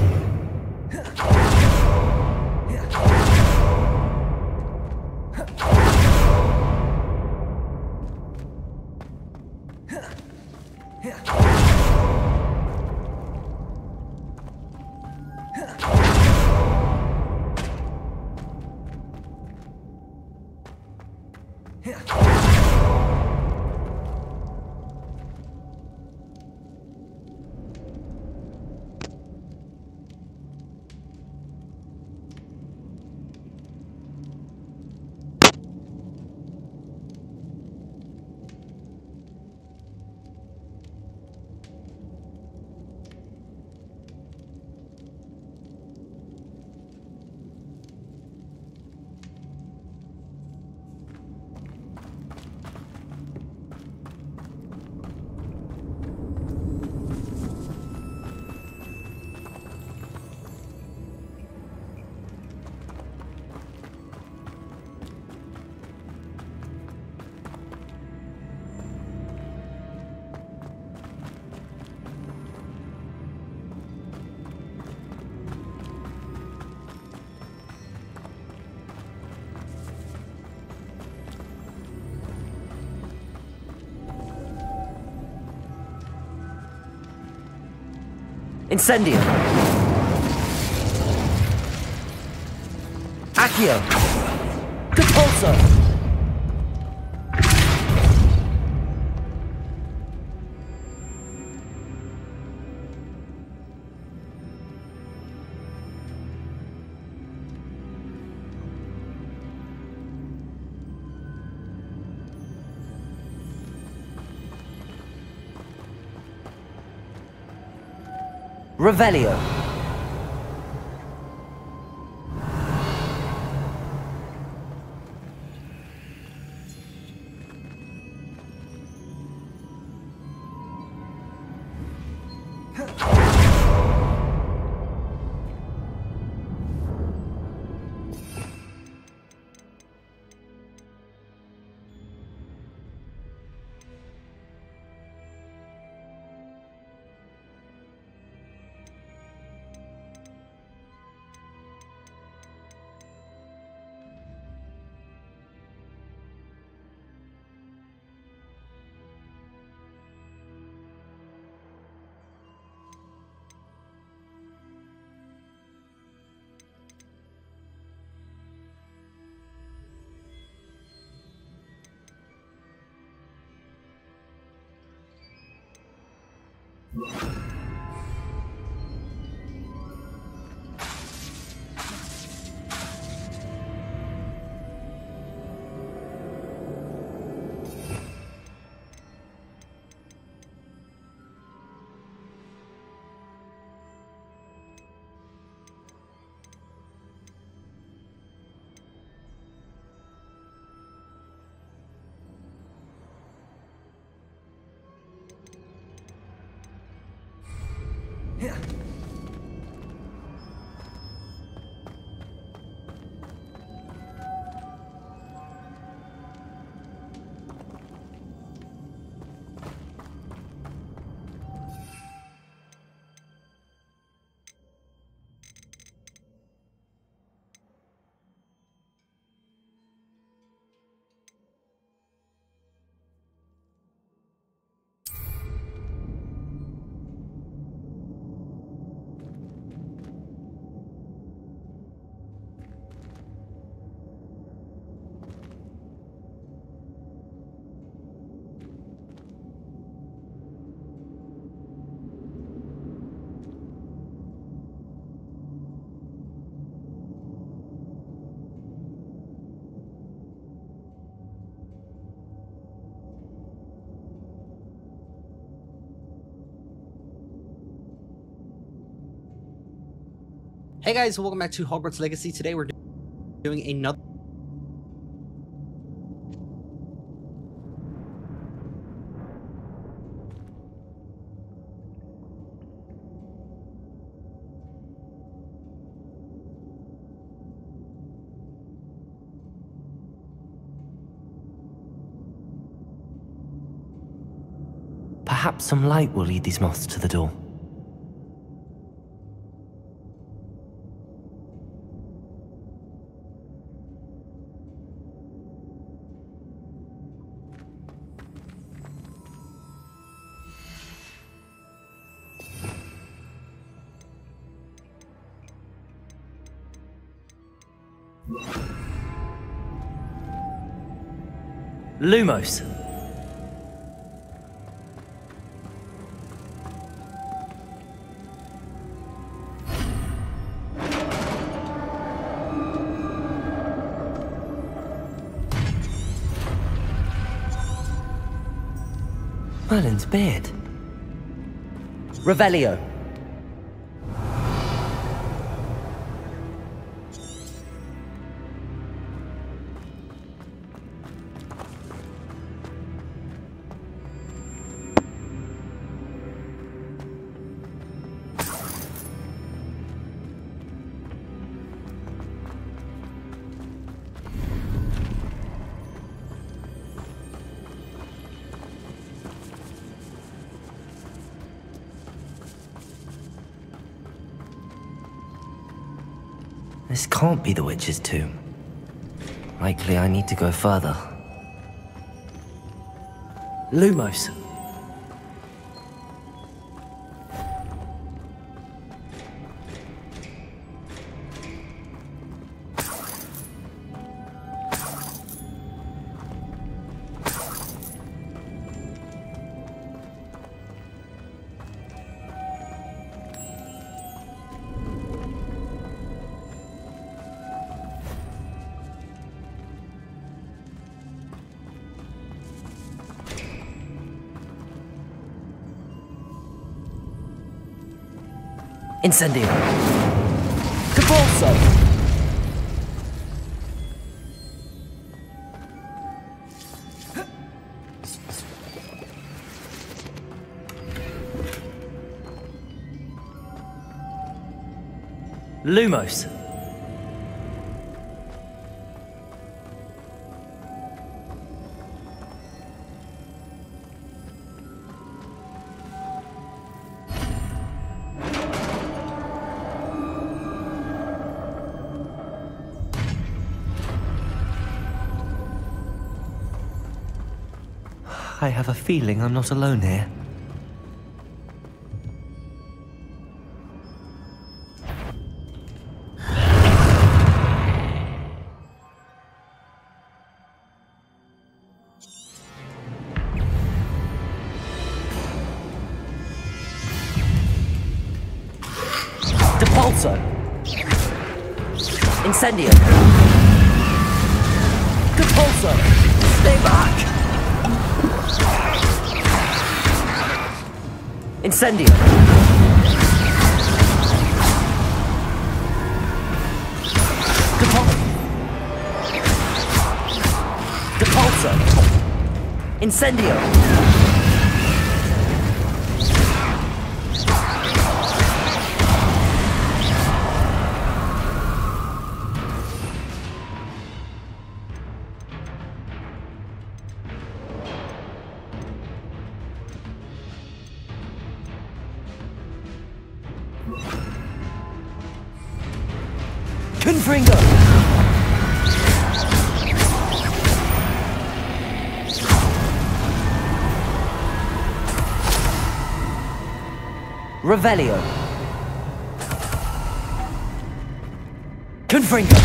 Incendio! Accio! Compulso! Revelio. Hey guys, welcome back to Hogwarts Legacy. Today we're doing another... Perhaps some light will lead these moths to the door. Lumos. Merlin's beard. Revelio. This can't be the witch's tomb. Likely I need to go further. Lumos. Incendio. Cabalso. Lumos. I have a feeling I'm not alone here. Depulso. Incendio. Depulso. Stay back! Incendio. Depulso. Depulso. Incendio. Confringo. Revelio. Confringo.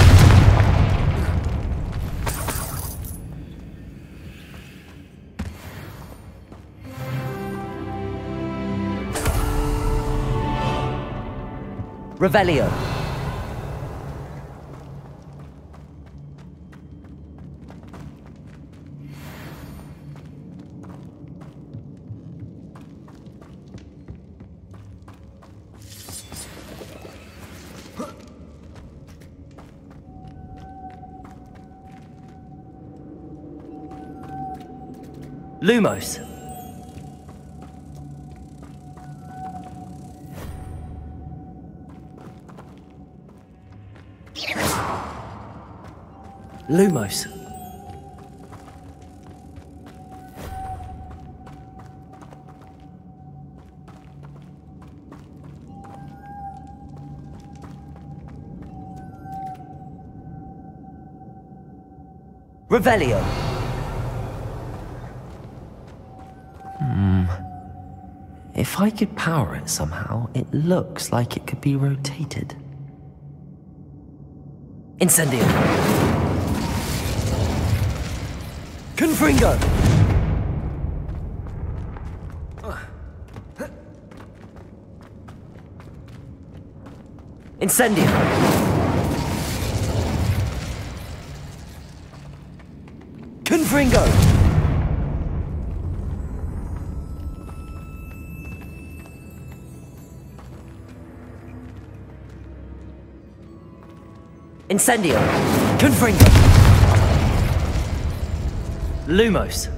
Revelio. Lumos. Lumos. Revelio. Hmm. If I could power it somehow, it looks like it could be rotated. Incendio. Confringo. Incendio. Confringo. Incendio. Confringo. Lumos.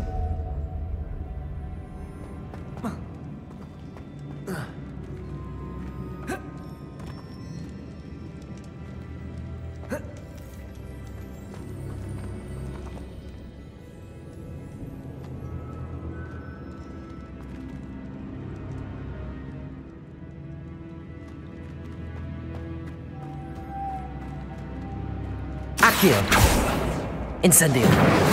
Accio. Incendio.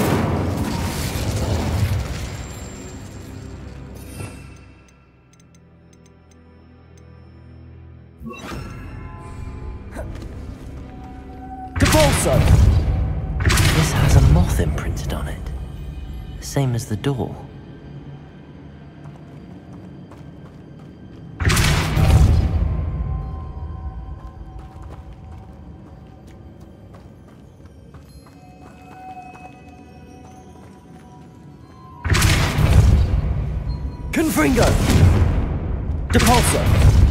Capolso. This has a moth imprinted on it. The same as the door. Confringo. Depulso.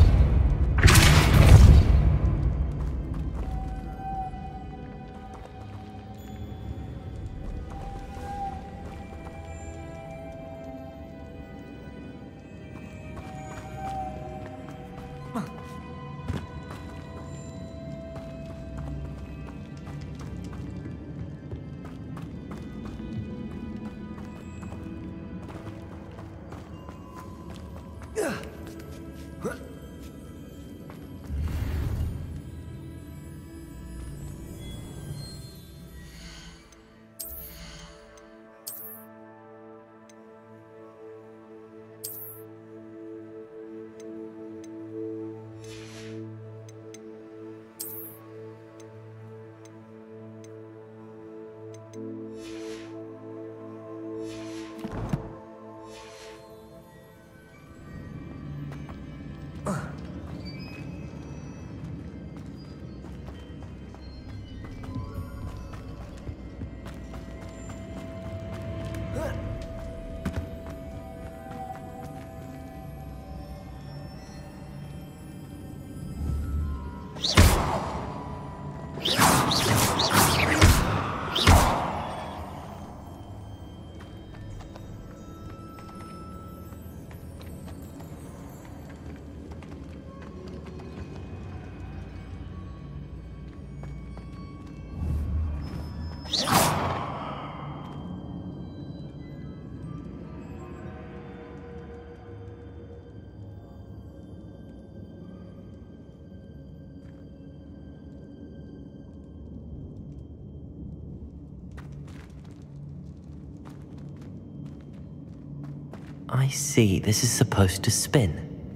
I see. This is supposed to spin.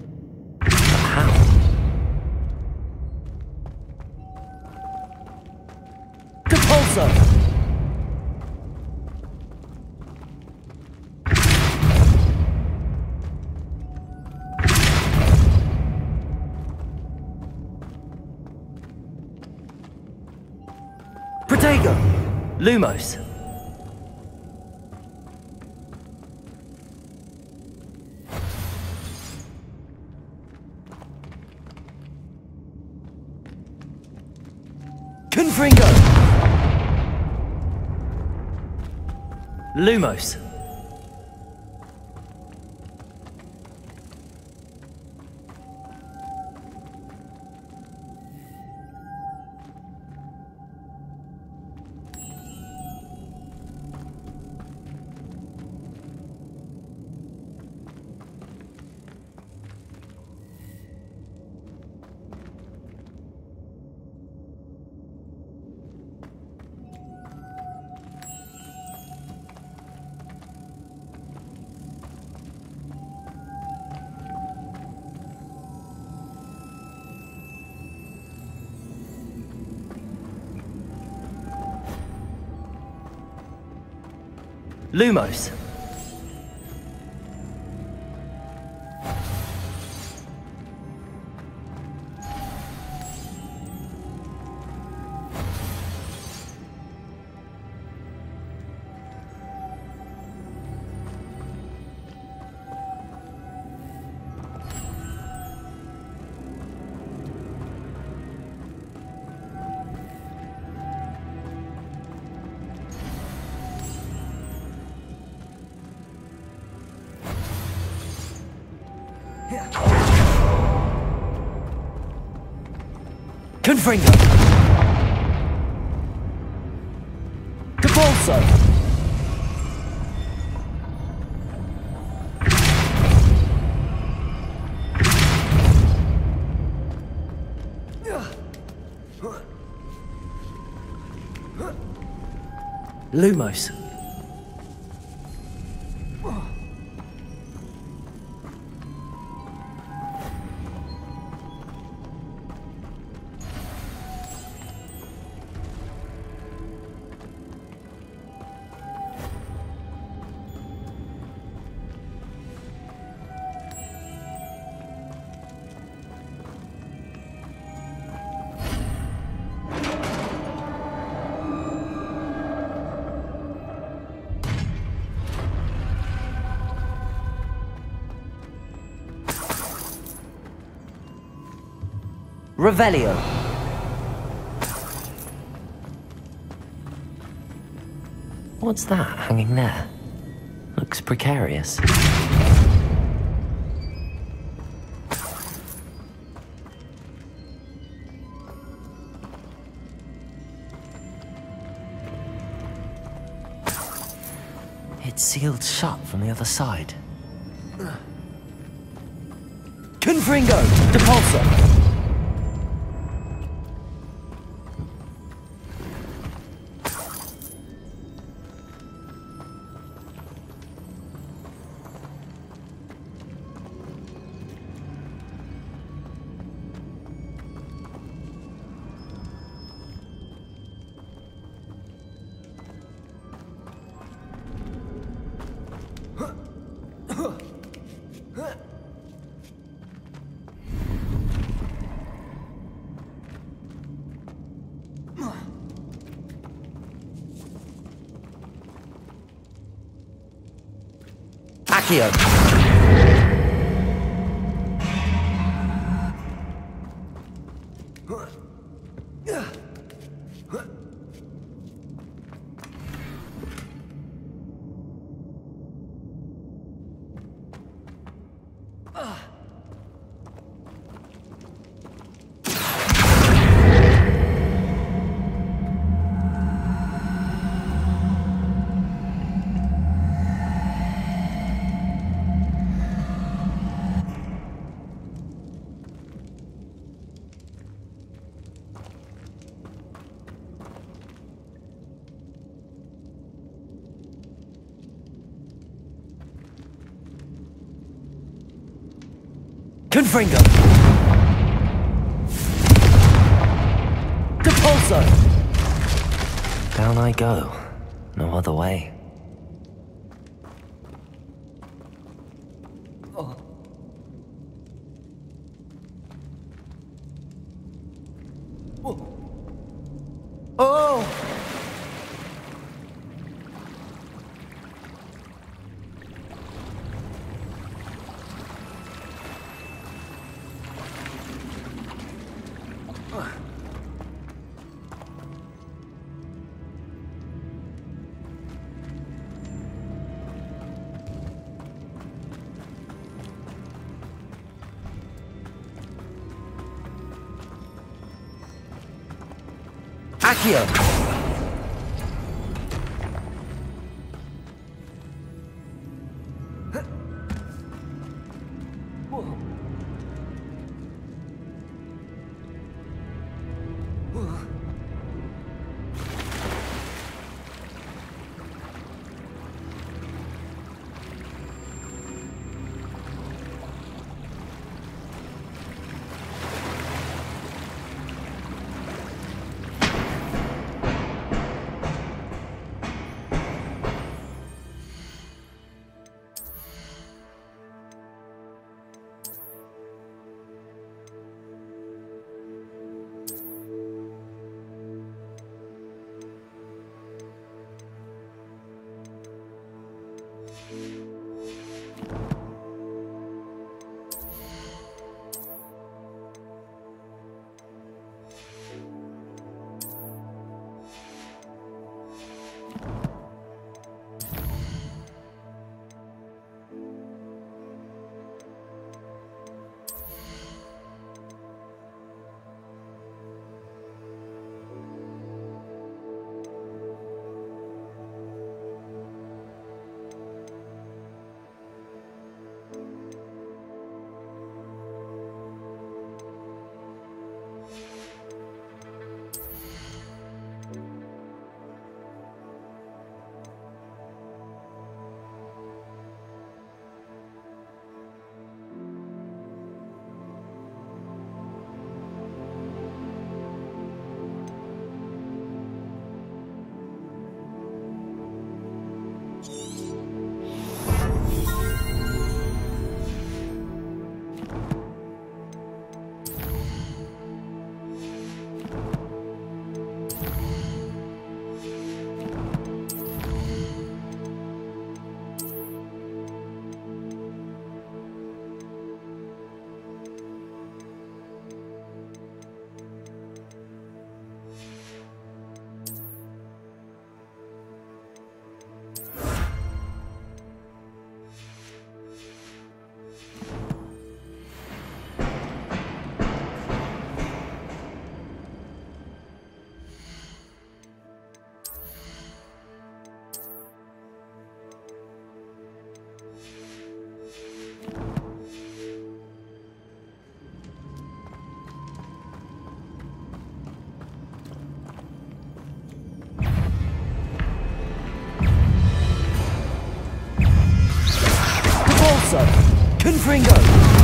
But how? Depulso! Protego! Lumos! Confringo! Lumos. Lumos. Confringo. Depulso. Lumos. Revelio. What's that hanging there? Looks precarious. It's sealed shut from the other side. Confringo! Depulso! Accio. Confringo! Depulso! Down I go. No other way. Oh. Oh! Oh! Accio! Confringo!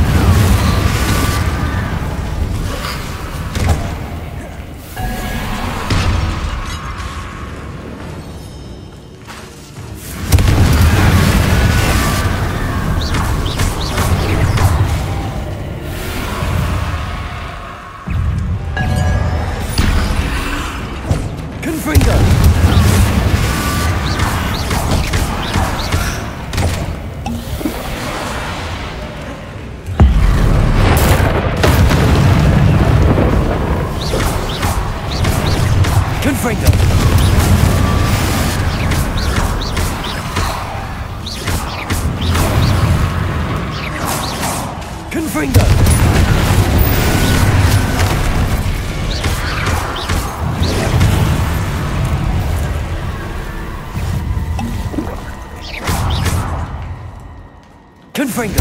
Confringo!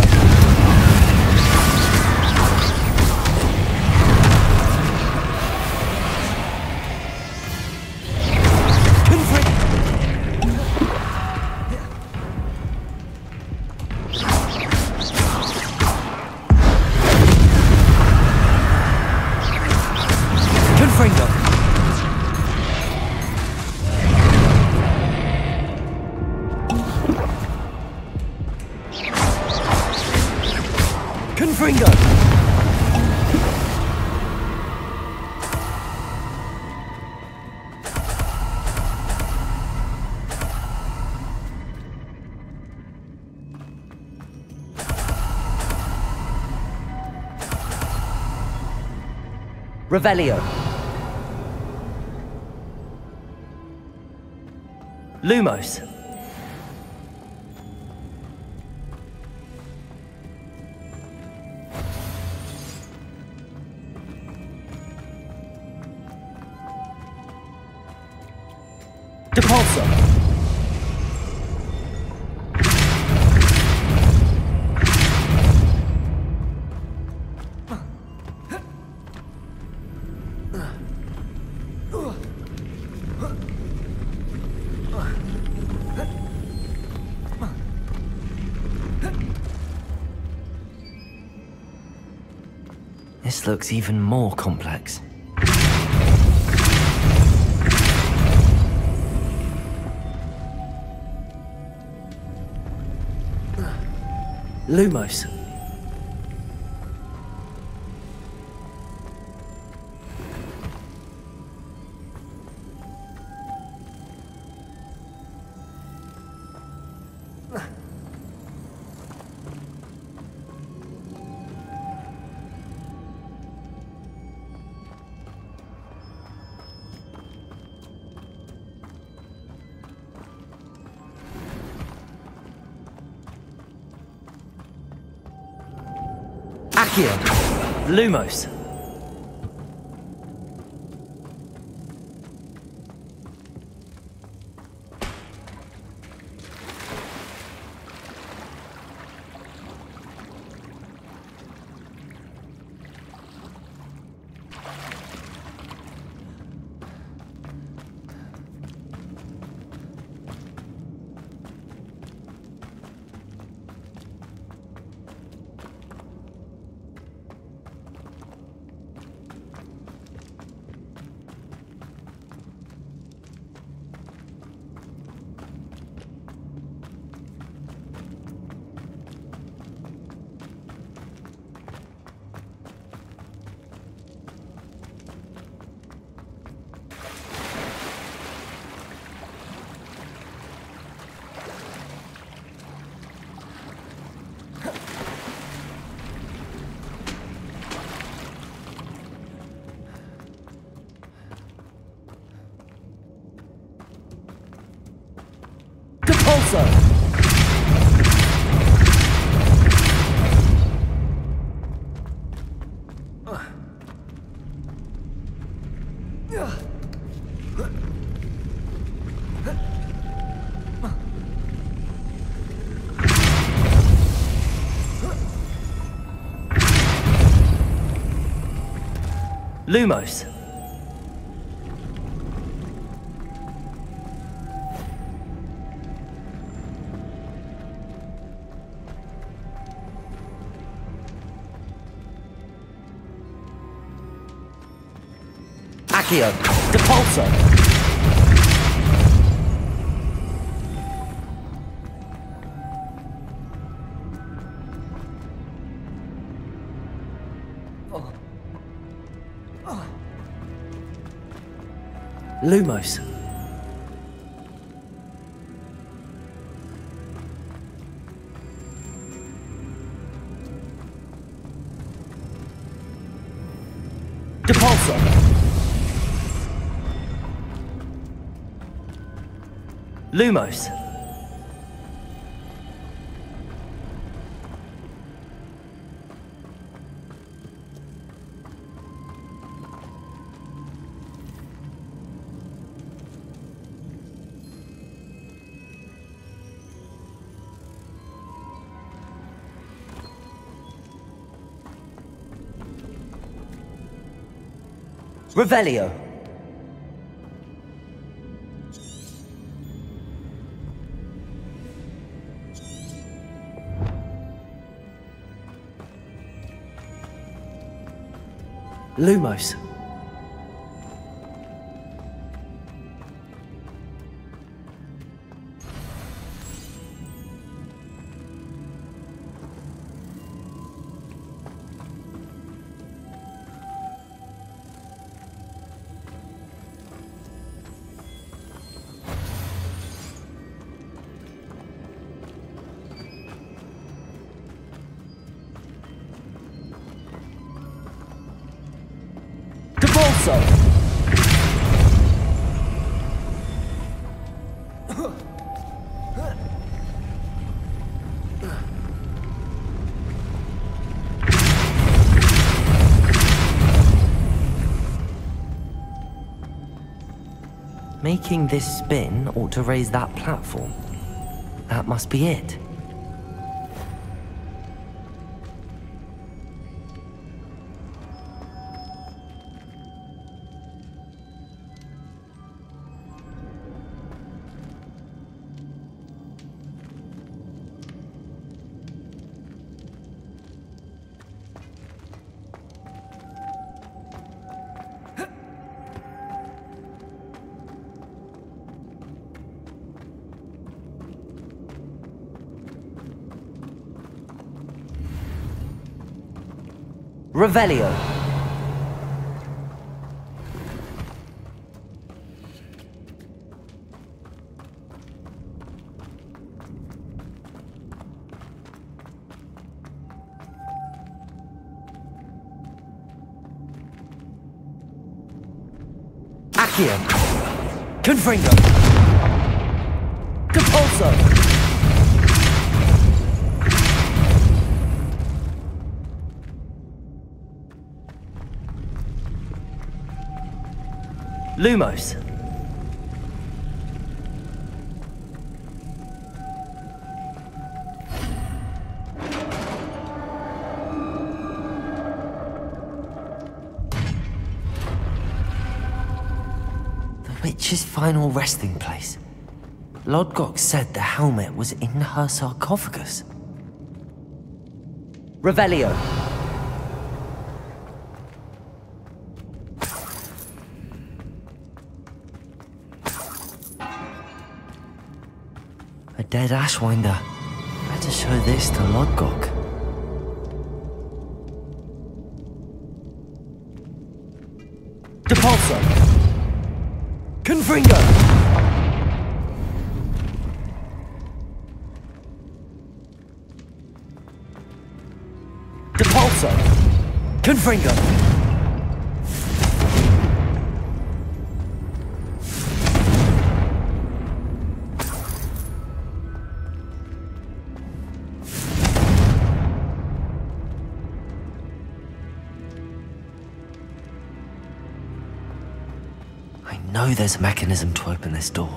Revelio. Lumos. Depulso. This looks even more complex. Lumos. Accio. Lumos. Depulso. Lumos. Accio! Depulso! Lumos. Depulso. Lumos. Revelio. Lumos. Depulso. Making this spin ought to raise that platform. That must be it. Revelio. Accio. Confringo. Depulso. Lumos. The witch's final resting place. Lodgok said the helmet was in her sarcophagus. Revelio. A dead Ashwinder. Better show this to Lodgok. Depulso. Confringo. Depulso. Confringo. I know there's a mechanism to open this door.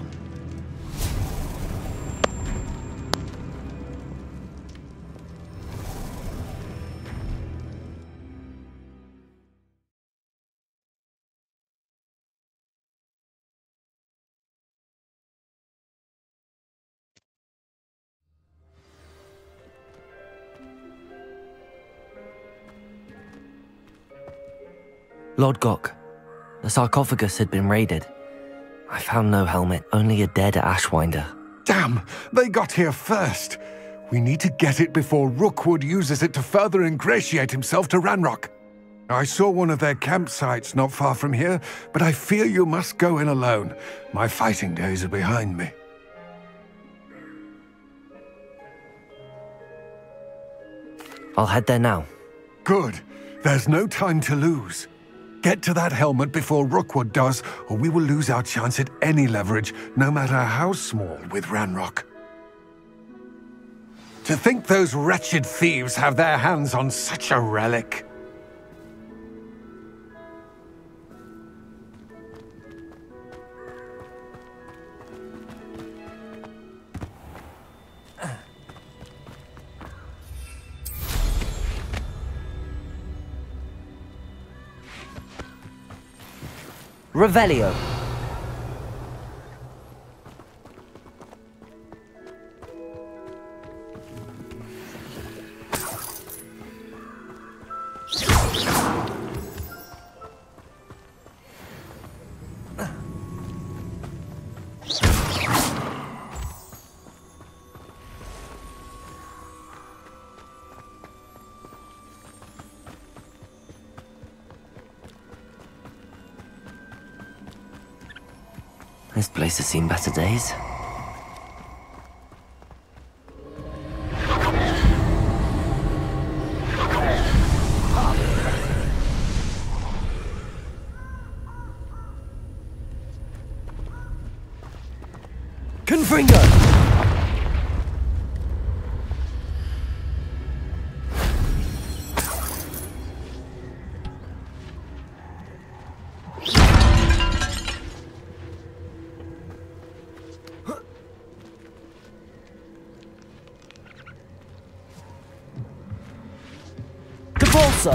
Lodgok, The sarcophagus had been raided. I found no helmet, only a dead Ashwinder. Damn! They got here first! We need to get it before Rookwood uses it to further ingratiate himself to Ranrock. I saw one of their campsites not far from here, but I fear you must go in alone. My fighting days are behind me. I'll head there now. Good. There's no time to lose. Get to that helmet before Rookwood does, or we will lose our chance at any leverage, no matter how small, with Ranrock. To think those wretched thieves have their hands on such a relic. Revelio. This place has seen better days. Confringo! Also.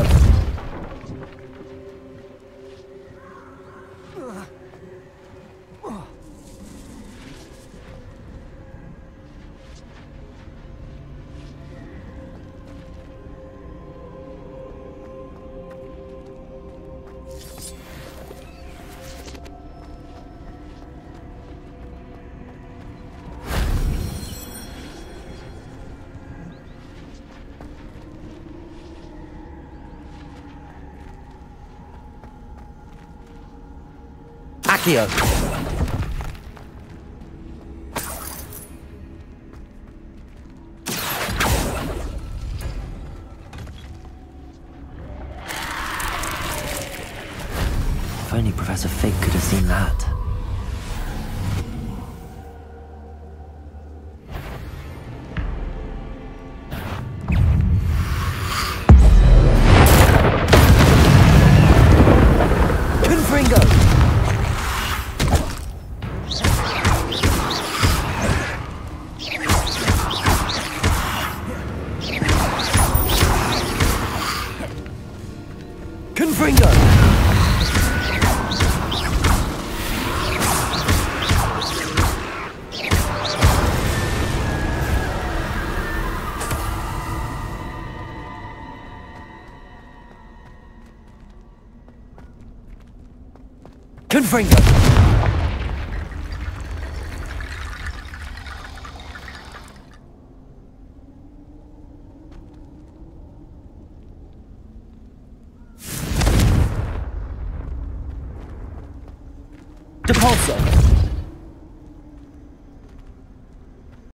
Accio. If only Professor Fig could have seen that. Confringo! Depulso!